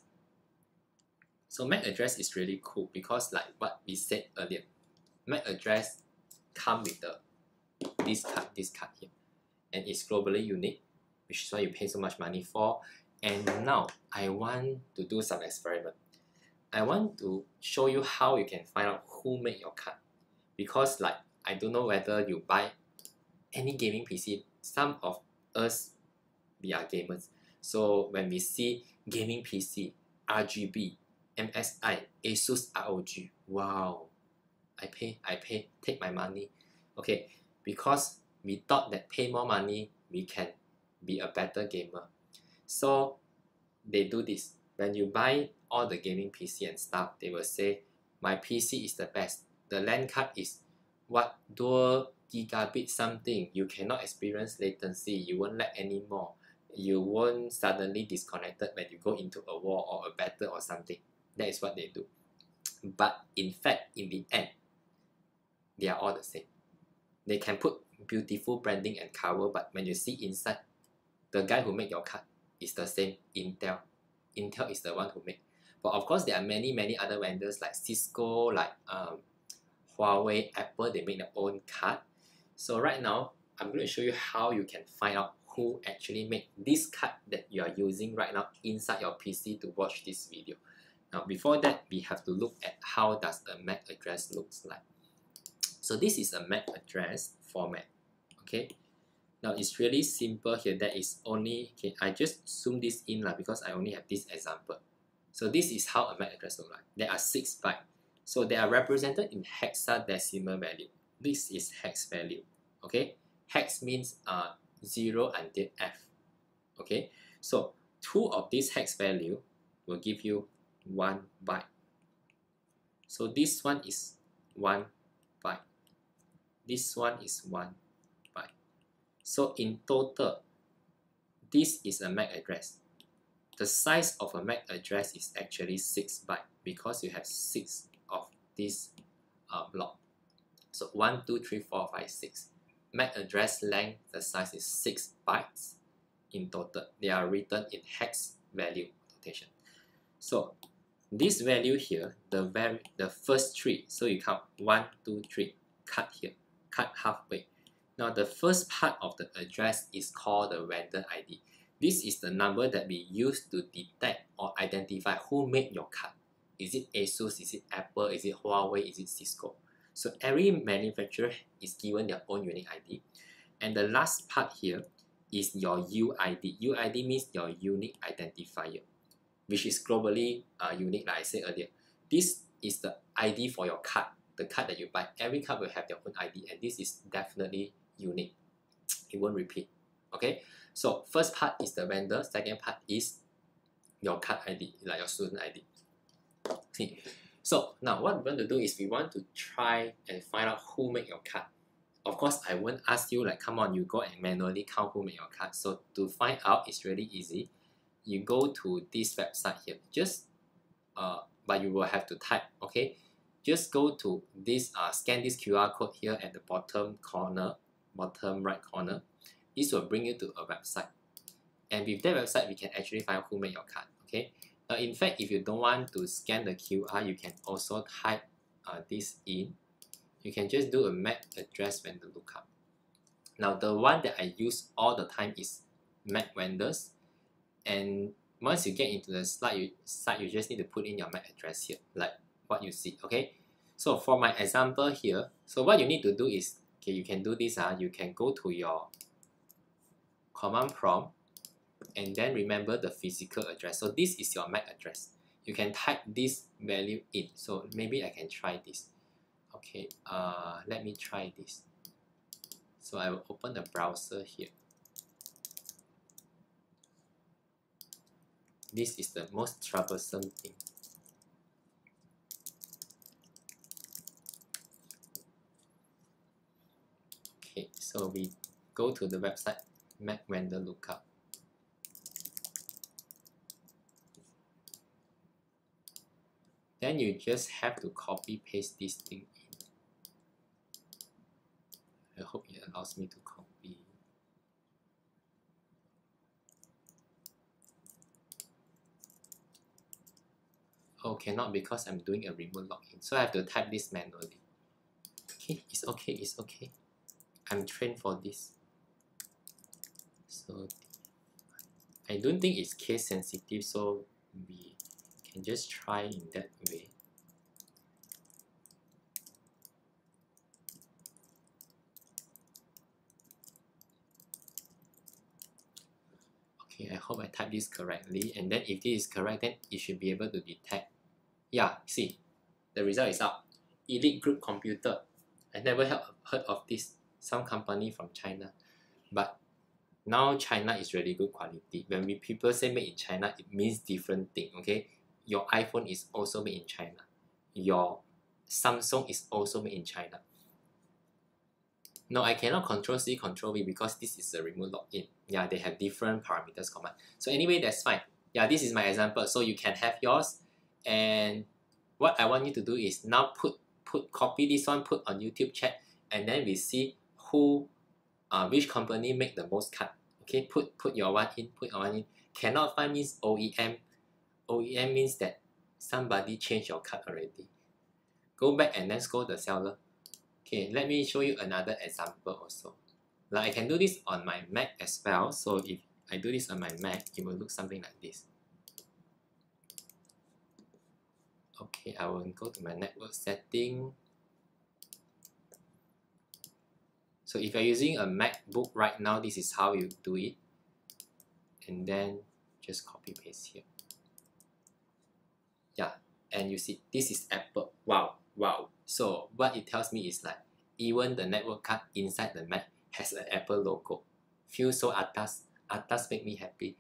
So MAC address is really cool because, like what we said earlier, MAC address come with this card here, and it's globally unique, which is why you pay so much money for. And now I want to do some experiment. I want to show you how you can find out who made your card, because like I don't know whether you buy any gaming PC. Some of us, we are gamers, so when we see gaming PC, RGB, MSI, ASUS ROG, wow, I pay, take my money. Okay, because we thought that pay more money we can be a better gamer. So they do this. When you buy all the gaming PC and stuff, they will say my PC is the best. The LAN card is what, dual gigabit something. You cannot experience latency. You won't lag anymore. You won't suddenly disconnected when you go into a wall or a battle or something. That is what they do. But in fact, in the end, they are all the same. They can put beautiful branding and cover, but when you see inside, the guy who made your card is the same, Intel. Intel is the one who make. But of course, there are many other vendors like Cisco, like Huawei, Apple. They make their own card. So right now, I'm going to show you how you can find out who actually made this card that you are using right now inside your PC to watch this video. Now, before that, we have to look at how does a MAC address looks like. So this is a MAC address format. Okay. Now it's really simple here. That is only, okay, I just zoom this in because I only have this example. So this is how a MAC address looks like. There are 6 bytes. So they are represented in hexadecimal value. This is hex value. Okay. Hex means 0 until F. Okay. So 2 of this hex value will give you 1 byte. So this one is 1 byte. This one is 1 byte. So in total, this is a MAC address. The size of a MAC address is actually 6 bytes because you have 6 of this block. So 1, 2, 3, 4, 5, 6. MAC address length, the size is 6 bytes in total. They are written in hex value notation. So this value here, the first 3, so you count 1, 2, 3, cut here, cut halfway. Now the first part of the address is called the vendor ID. This is the number that we use to detect or identify who made your card. Is it ASUS, is it Apple, is it Huawei, is it Cisco? So every manufacturer is given their own unique ID. And the last part here is your UID. UID means your unique identifier, which is globally unique, like I said earlier. This is the ID for your card, the card that you buy. Every card will have their own ID, and this is definitely unique. It won't repeat. Okay, so first part is the vendor, second part is your card ID, like your student ID. See, so now what we're going to do is we want to try and find out who made your card. Of course, I won't ask you like, come on, you go and manually count who made your card. So to find out, it's really easy. You go to this website here, just but you will have to type. Okay, just go to this scan this QR code here at the bottom corner, bottom right corner. This will bring you to a website, and with that website we can actually find out who made your card. Okay, in fact, if you don't want to scan the QR, you can also type this in. You can just do a MAC address vendor lookup. Now the one that I use all the time is MAC vendors, And once you get into the slide, you just need to put in your MAC address here, like what you see. Okay, so for my example here, so what you need to do is, okay, you can do this. You can go to your command prompt and then remember the physical address. So this is your MAC address. You can type this value in. So maybe I can try this. Okay, let me try this. So I will open the browser here. This is the most troublesome thing. Okay, so we go to the website Mac vendor lookup. Then you just have to copy paste this thing in. I hope it allows me to copy. Oh, cannot because I'm doing a remote login. So I have to type this manually. Okay, it's okay, it's okay. I'm trained for this. So I don't think it's case sensitive, so we can just try in that way. Okay, I hope I typed this correctly, and then if this is correct, then it should be able to detect. Yeah, see, the result is out. Elite Group Computer. I never heard of this. Some company from China, but now China is really good quality. When people say made in China, it means different thing. Okay, your iPhone is also made in China. Your Samsung is also made in China. No, I cannot control C, control V because this is a remote login. Yeah, they have different parameters command. So anyway, that's fine. Yeah, this is my example. So you can have yours. And what I want you to do is now copy this one, put on YouTube chat, and then we see who, which company make the most cut. Okay, put your one in, put your one in. Cannot find means OEM. OEM means that somebody changed your cut already. Go back and then scold the seller. Okay, let me show you another example also. Like I can do this on my Mac as well. So if I do this on my Mac, it will look something like this. Okay, I will go to my network setting. So if you're using a MacBook right now, this is how you do it. And then just copy paste here. Yeah, and you see, this is Apple. Wow, wow. So what it tells me is like, even the network card inside the Mac has an Apple logo. Feel so atas. Atas make me happy.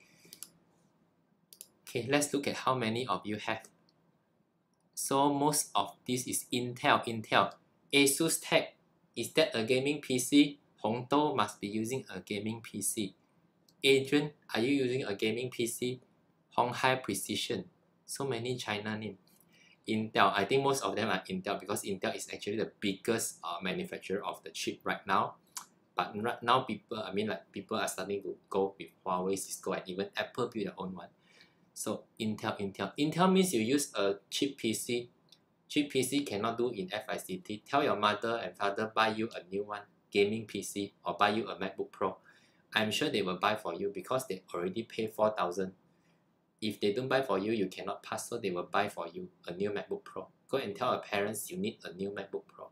Okay, let's look at how many of you have. So most of this is Intel. Asus Tech, is that a gaming PC? Hongdou must be using a gaming PC. Adrian, are you using a gaming PC? Honghai Precision, so many China names. Intel, I think most of them are Intel because Intel is actually the biggest manufacturer of the chip right now. But right now people are starting to go with Huawei, Cisco, and even Apple build their own one. So Intel means you use a cheap PC. Cheap PC cannot do in FICT. Tell your mother and father buy you a new one, gaming PC, or buy you a MacBook Pro. I'm sure they will buy for you because they already pay 4,000. If they don't buy for you, you cannot pass, so they will buy for you a new MacBook Pro. Go and tell your parents you need a new MacBook Pro.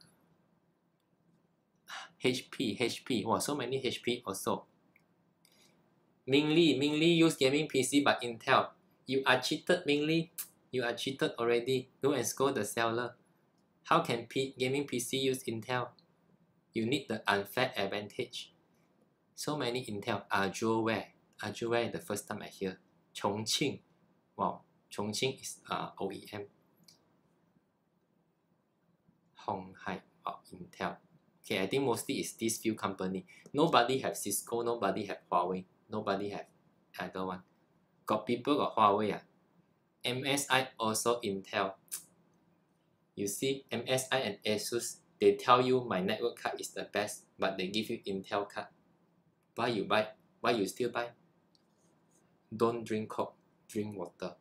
HP, wow, so many HP also. Mingli use gaming PC but Intel. You are cheated, Mingli. You are cheated already. Go and scold the seller. How can gaming PC use Intel? You need the unfair advantage. So many Intel. Azureware, the first time I hear. Chongqing. Wow, Chongqing is OEM. Honghai, wow, Intel. Okay, I think mostly it's these few company. Nobody have Cisco, nobody have Huawei, nobody have other one. Got people got Huawei. MSI also Intel. You see, MSI and Asus, they tell you my network card is the best, but they give you Intel card. Why you buy? Why you still buy? Don't drink Coke, drink water.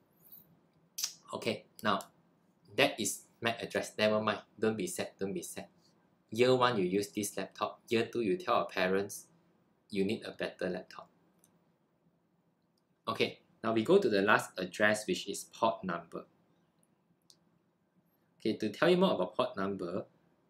Okay, now that is MAC address. Never mind. Don't be sad. Don't be sad. Year 1 you use this laptop. Year 2 you tell your parents you need a better laptop. Okay, now we go to the last address, which is port number. Okay, to tell you more about port number,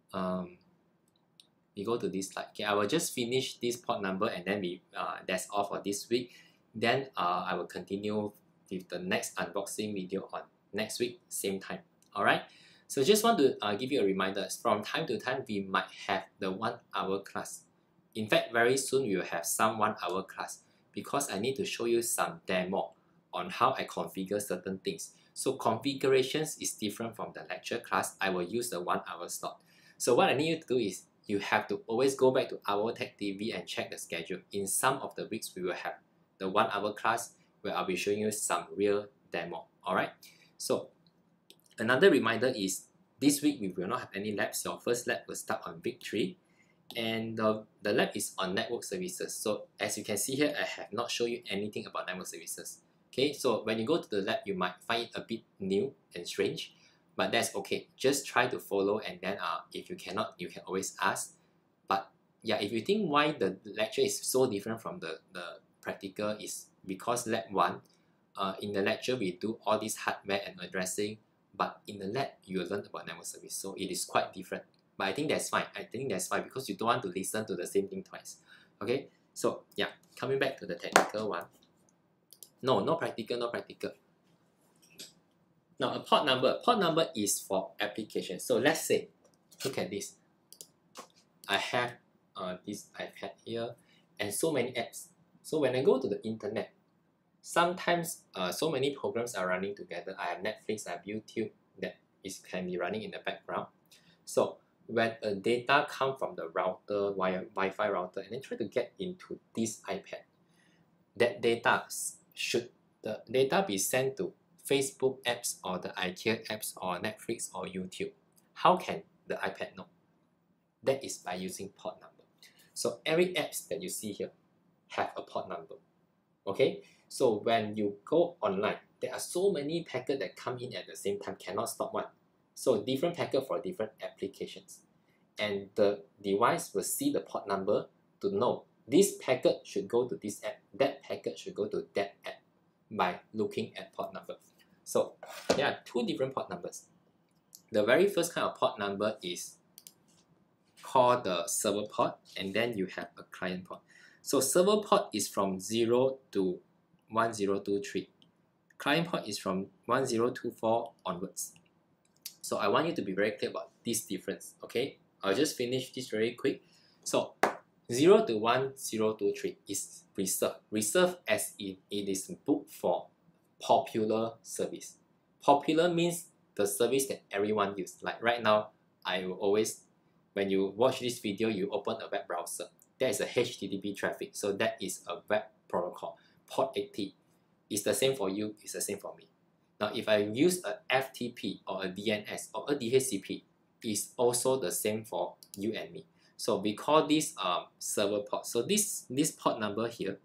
we go to this slide. Okay, I will just finish this port number and then that's all for this week. Then I will continue with the next unboxing video on next week, same time. Alright, so just want to give you a reminder, from time to time we might have the 1 hour class. In fact, very soon we will have some 1 hour class because I need to show you some demo on how I configure certain things. So configurations is different from the lecture class. I will use the 1 hour slot. So what I need you to do is you have to always go back to our Tech TV and check the schedule. In some of the weeks we will have the 1 hour class where I'll be showing you some real demo. Alright, so another reminder is this week we will not have any labs. Your first lab will start on week 3 and the lab is on network services. So as you can see here, I have not shown you anything about network services. Okay, so when you go to the lab, you might find it a bit new and strange, but that's okay. Just try to follow, and then if you cannot, you can always ask. But yeah, if you think why the lecture is so different from the practical, is because lab 1, in the lecture we do all this hardware and addressing, but in the lab you will learn about network service, so it is quite different. But I think that's fine. I think that's fine because you don't want to listen to the same thing twice. Okay, so yeah, coming back to the technical one. No practical, no practical. Now a port number is for application. So let's say, look at this. I have this iPad here and so many apps. So when I go to the internet, sometimes so many programs are running together. I have Netflix, I have YouTube that can be running in the background. So when a data come from the router, Wi-Fi router, and then try to get into this iPad, that data should the data be sent to Facebook apps or the IKEA apps or Netflix or YouTube? How can the iPad know? That is by using port number. So every apps that you see here have a port number. Okay, so when you go online, there are so many packets that come in at the same time, cannot stop one. So different packet for different applications, and the device will see the port number to know this packet should go to this app, that packet should go to that app by looking at port number. So there are 2 different port numbers. The very first kind of port number is called the server port, and then you have a client port. So server port is from 0 to 1023. Client port is from 1024 onwards. So I want you to be very clear about this difference. Okay, I'll just finish this very quick. So 0 to 1023 is reserved. Reserved as in it is booked for popular service. Popular means the service that everyone uses. Like right now, I will always, when you watch this video, you open a web browser. That is a HTTP traffic. So that is a web protocol. Port 80 is the same for you, it's the same for me. Now, if I use a FTP or a DNS or a DHCP, it's also the same for you and me. So we call this server port. So this port number here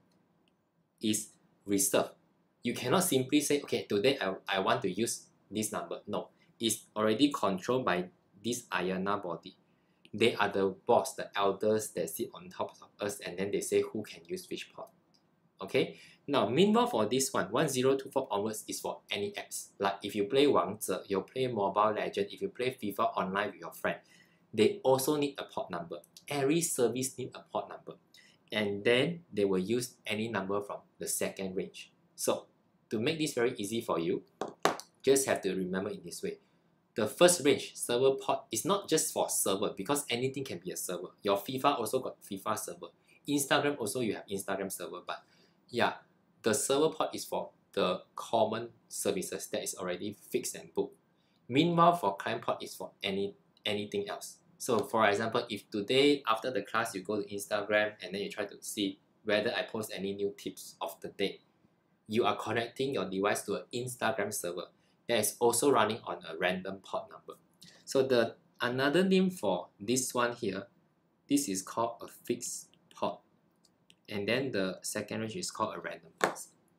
is reserved. You cannot simply say, okay, today I want to use this number. No, it's already controlled by this IANA body. They are the boss, the elders that sit on top of us, and then they say who can use which port. Okay, now meanwhile for this one, 1024 onwards is for any apps. Like if you play Wangzhe, you play Mobile Legend, if you play FIFA online with your friend, they also need a port number. Every service needs a port number. And then they will use any number from the second range. So to make this very easy for you, just have to remember in this way. The first range, server port, is not just for server, because anything can be a server. Your FIFA also got FIFA server. Instagram also you have Instagram server, but yeah, the server port is for the common services that is already fixed and booked. Meanwhile, for client port is for anything else. So for example, if today after the class you go to Instagram and then you try to see whether I post any new tips of the day, you are connecting your device to an Instagram server that is also running on a random port number. So the another name for this one here, this is called a fixed port. And then the second range is called a random port.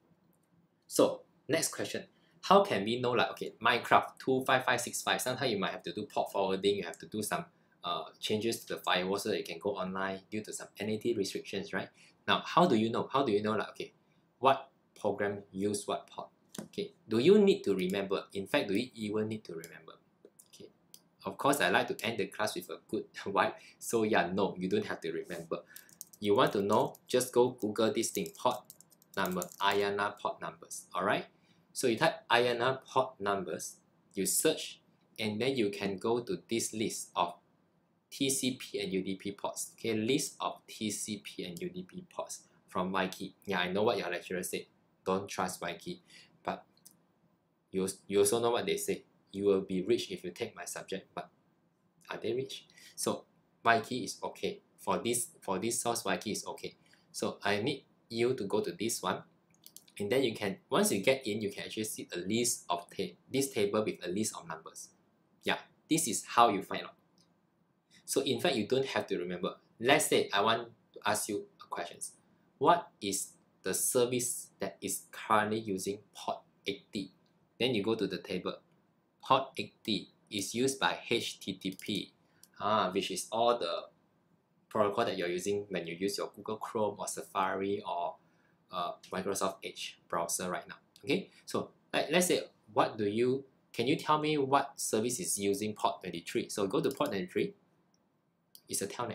So next question, how can we know, like, okay, Minecraft 25565, sometimes you might have to do port forwarding, you have to do some changes to the firewall so that you can go online due to some NAT restrictions, right? Now, how do you know? How do you know, like, okay, what program use what port. Okay, do you need to remember? In fact, do you even need to remember? Okay, of course, I like to end the class with a good vibe. So yeah, no, you don't have to remember. You want to know, just go Google this thing, port number, IANA port numbers. Alright, so you type IANA port numbers, you search, and then you can go to this list of TCP and UDP ports. Okay, list of TCP and UDP ports from Wiki. Yeah, I know what your lecturer said. Don't trust Wiki, but you also know what they say. You will be rich if you take my subject, but are they rich? So Wiki is okay. For this source, Wiki is okay. So I need you to go to this one, and then you can, once you get in, you can actually see a list of this table with a list of numbers. Yeah, this is how you find out. So in fact, you don't have to remember. Let's say I want to ask you a question. What is the service that is currently using port 80? Then you go to the table. Port 80 is used by HTTP, which is all the protocol that you're using when you use your Google Chrome or Safari or Microsoft Edge browser right now. Okay, so let's say, can you tell me what service is using port 23? So go to port 23. It's a telnet.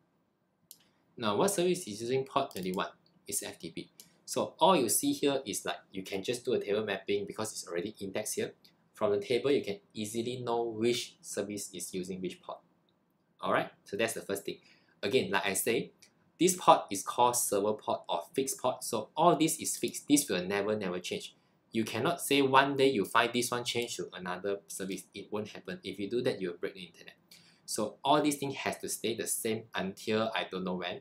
Now, what service is using port 21? It's FTP. So all you see here is like, you can just do a table mapping because it's already indexed here. From the table, you can easily know which service is using which port. Alright, so that's the first thing. Again, like I say, this port is called server port or fixed port. So all this is fixed. This will never change. You cannot say one day you find this one change to another service. It won't happen. If you do that, you'll break the internet. So all these things has to stay the same until I don't know when.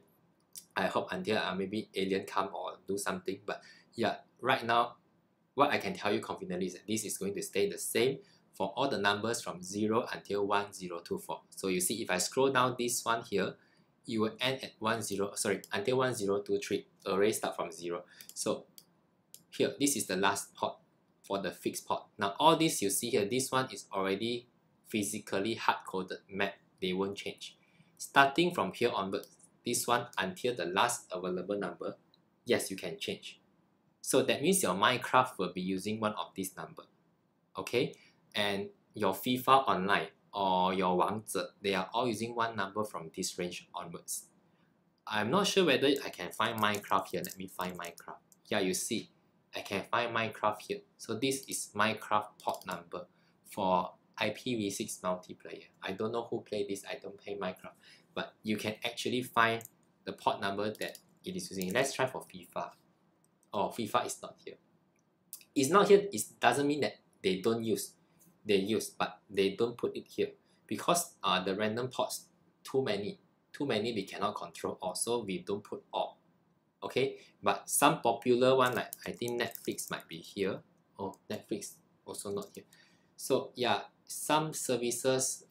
I hope until maybe alien come or do something. But yeah, right now, what I can tell you confidently is that this is going to stay the same for all the numbers from 0 until 1024. So you see, if I scroll down this one here, you will end at until 1023. Array start from 0. So here, this is the last port for the fixed port. Now all this you see here, this one is already physically hard-coded map. They won't change. Starting from here onwards, this one until the last available number, yes, you can change. So that means your Minecraft will be using one of these number. Okay, and your FIFA Online or your Wangzhe, they are all using one number from this range onwards. I'm not sure whether I can find Minecraft here. Let me find Minecraft. Yeah, you see, I can find Minecraft here. So this is Minecraft port number for IPv6 multiplayer. I don't know who play this. I don't play Minecraft, but you can actually find the port number that it is using. Let's try for FIFA. Oh, FIFA is not here. It's not here. It doesn't mean that they don't use. They use, but they don't put it here because the random ports too many we cannot control all, so we don't put all. Okay, but some popular one, like I think Netflix might be here. Oh, Netflix also not here. So yeah, some services,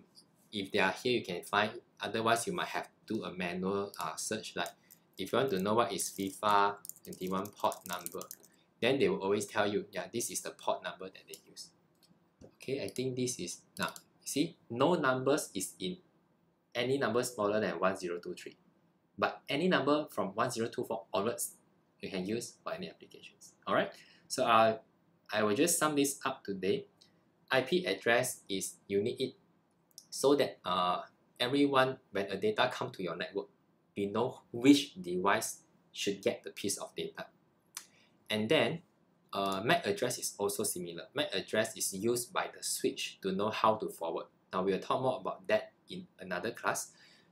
if they are here, you can find. Otherwise, you might have to do a manual search. Like if you want to know what is FIFA 21 port number, then they will always tell you, yeah, this is the port number that they use. Okay, I think this is, now see, no numbers is in any number smaller than 1023, but any number from 1024 onwards you can use for any applications. Alright, so I will just sum this up today. IP address is, you need it so that everyone, when a data come to your network, we know which device should get the piece of data. And then MAC address is also similar. MAC address is used by the switch to know how to forward. Now we'll talk more about that in another class.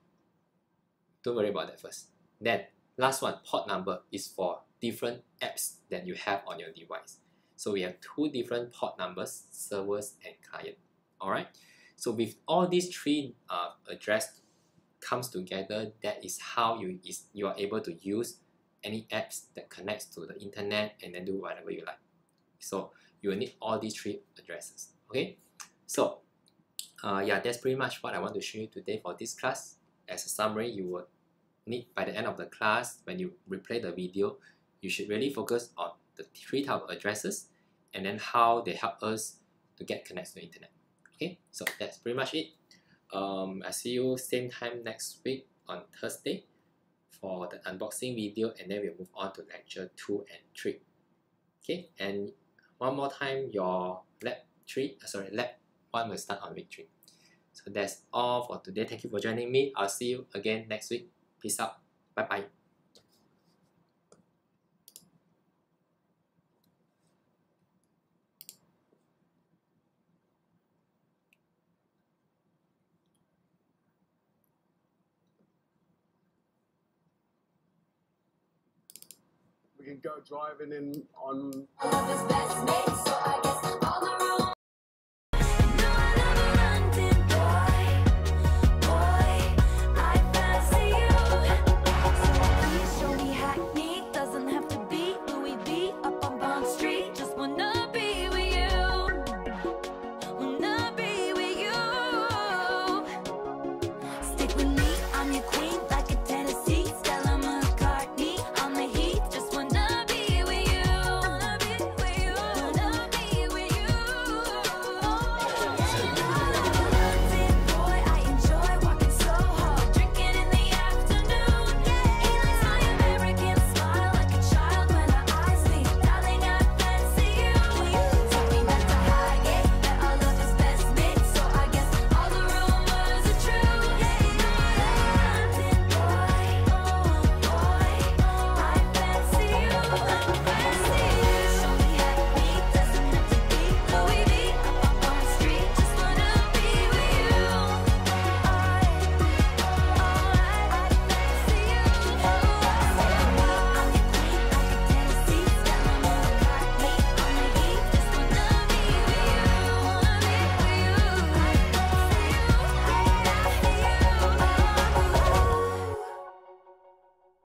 Don't worry about that first. Then last one, port number is for different apps that you have on your device. So we have two different port numbers, servers and client. Alright. So with all these three address comes together, that is how you are able to use any apps that connects to the internet and then do whatever you like. So you will need all these three addresses. Okay, so yeah, that's pretty much what I want to show you today for this class. As a summary, you will need, by the end of the class, when you replay the video, you should really focus on the three type of addresses and then how they help us to get connected to the internet. Okay, so that's pretty much it. I see you same time next week on Thursday for the unboxing video, and then we'll move on to lecture 2 and 3. Okay, and one more time, your lab 1 will start on week 3. So that's all for today. Thank you for joining me. I'll see you again next week. Peace out. Bye bye. We can go driving in on Love is best made, so I guess all the rules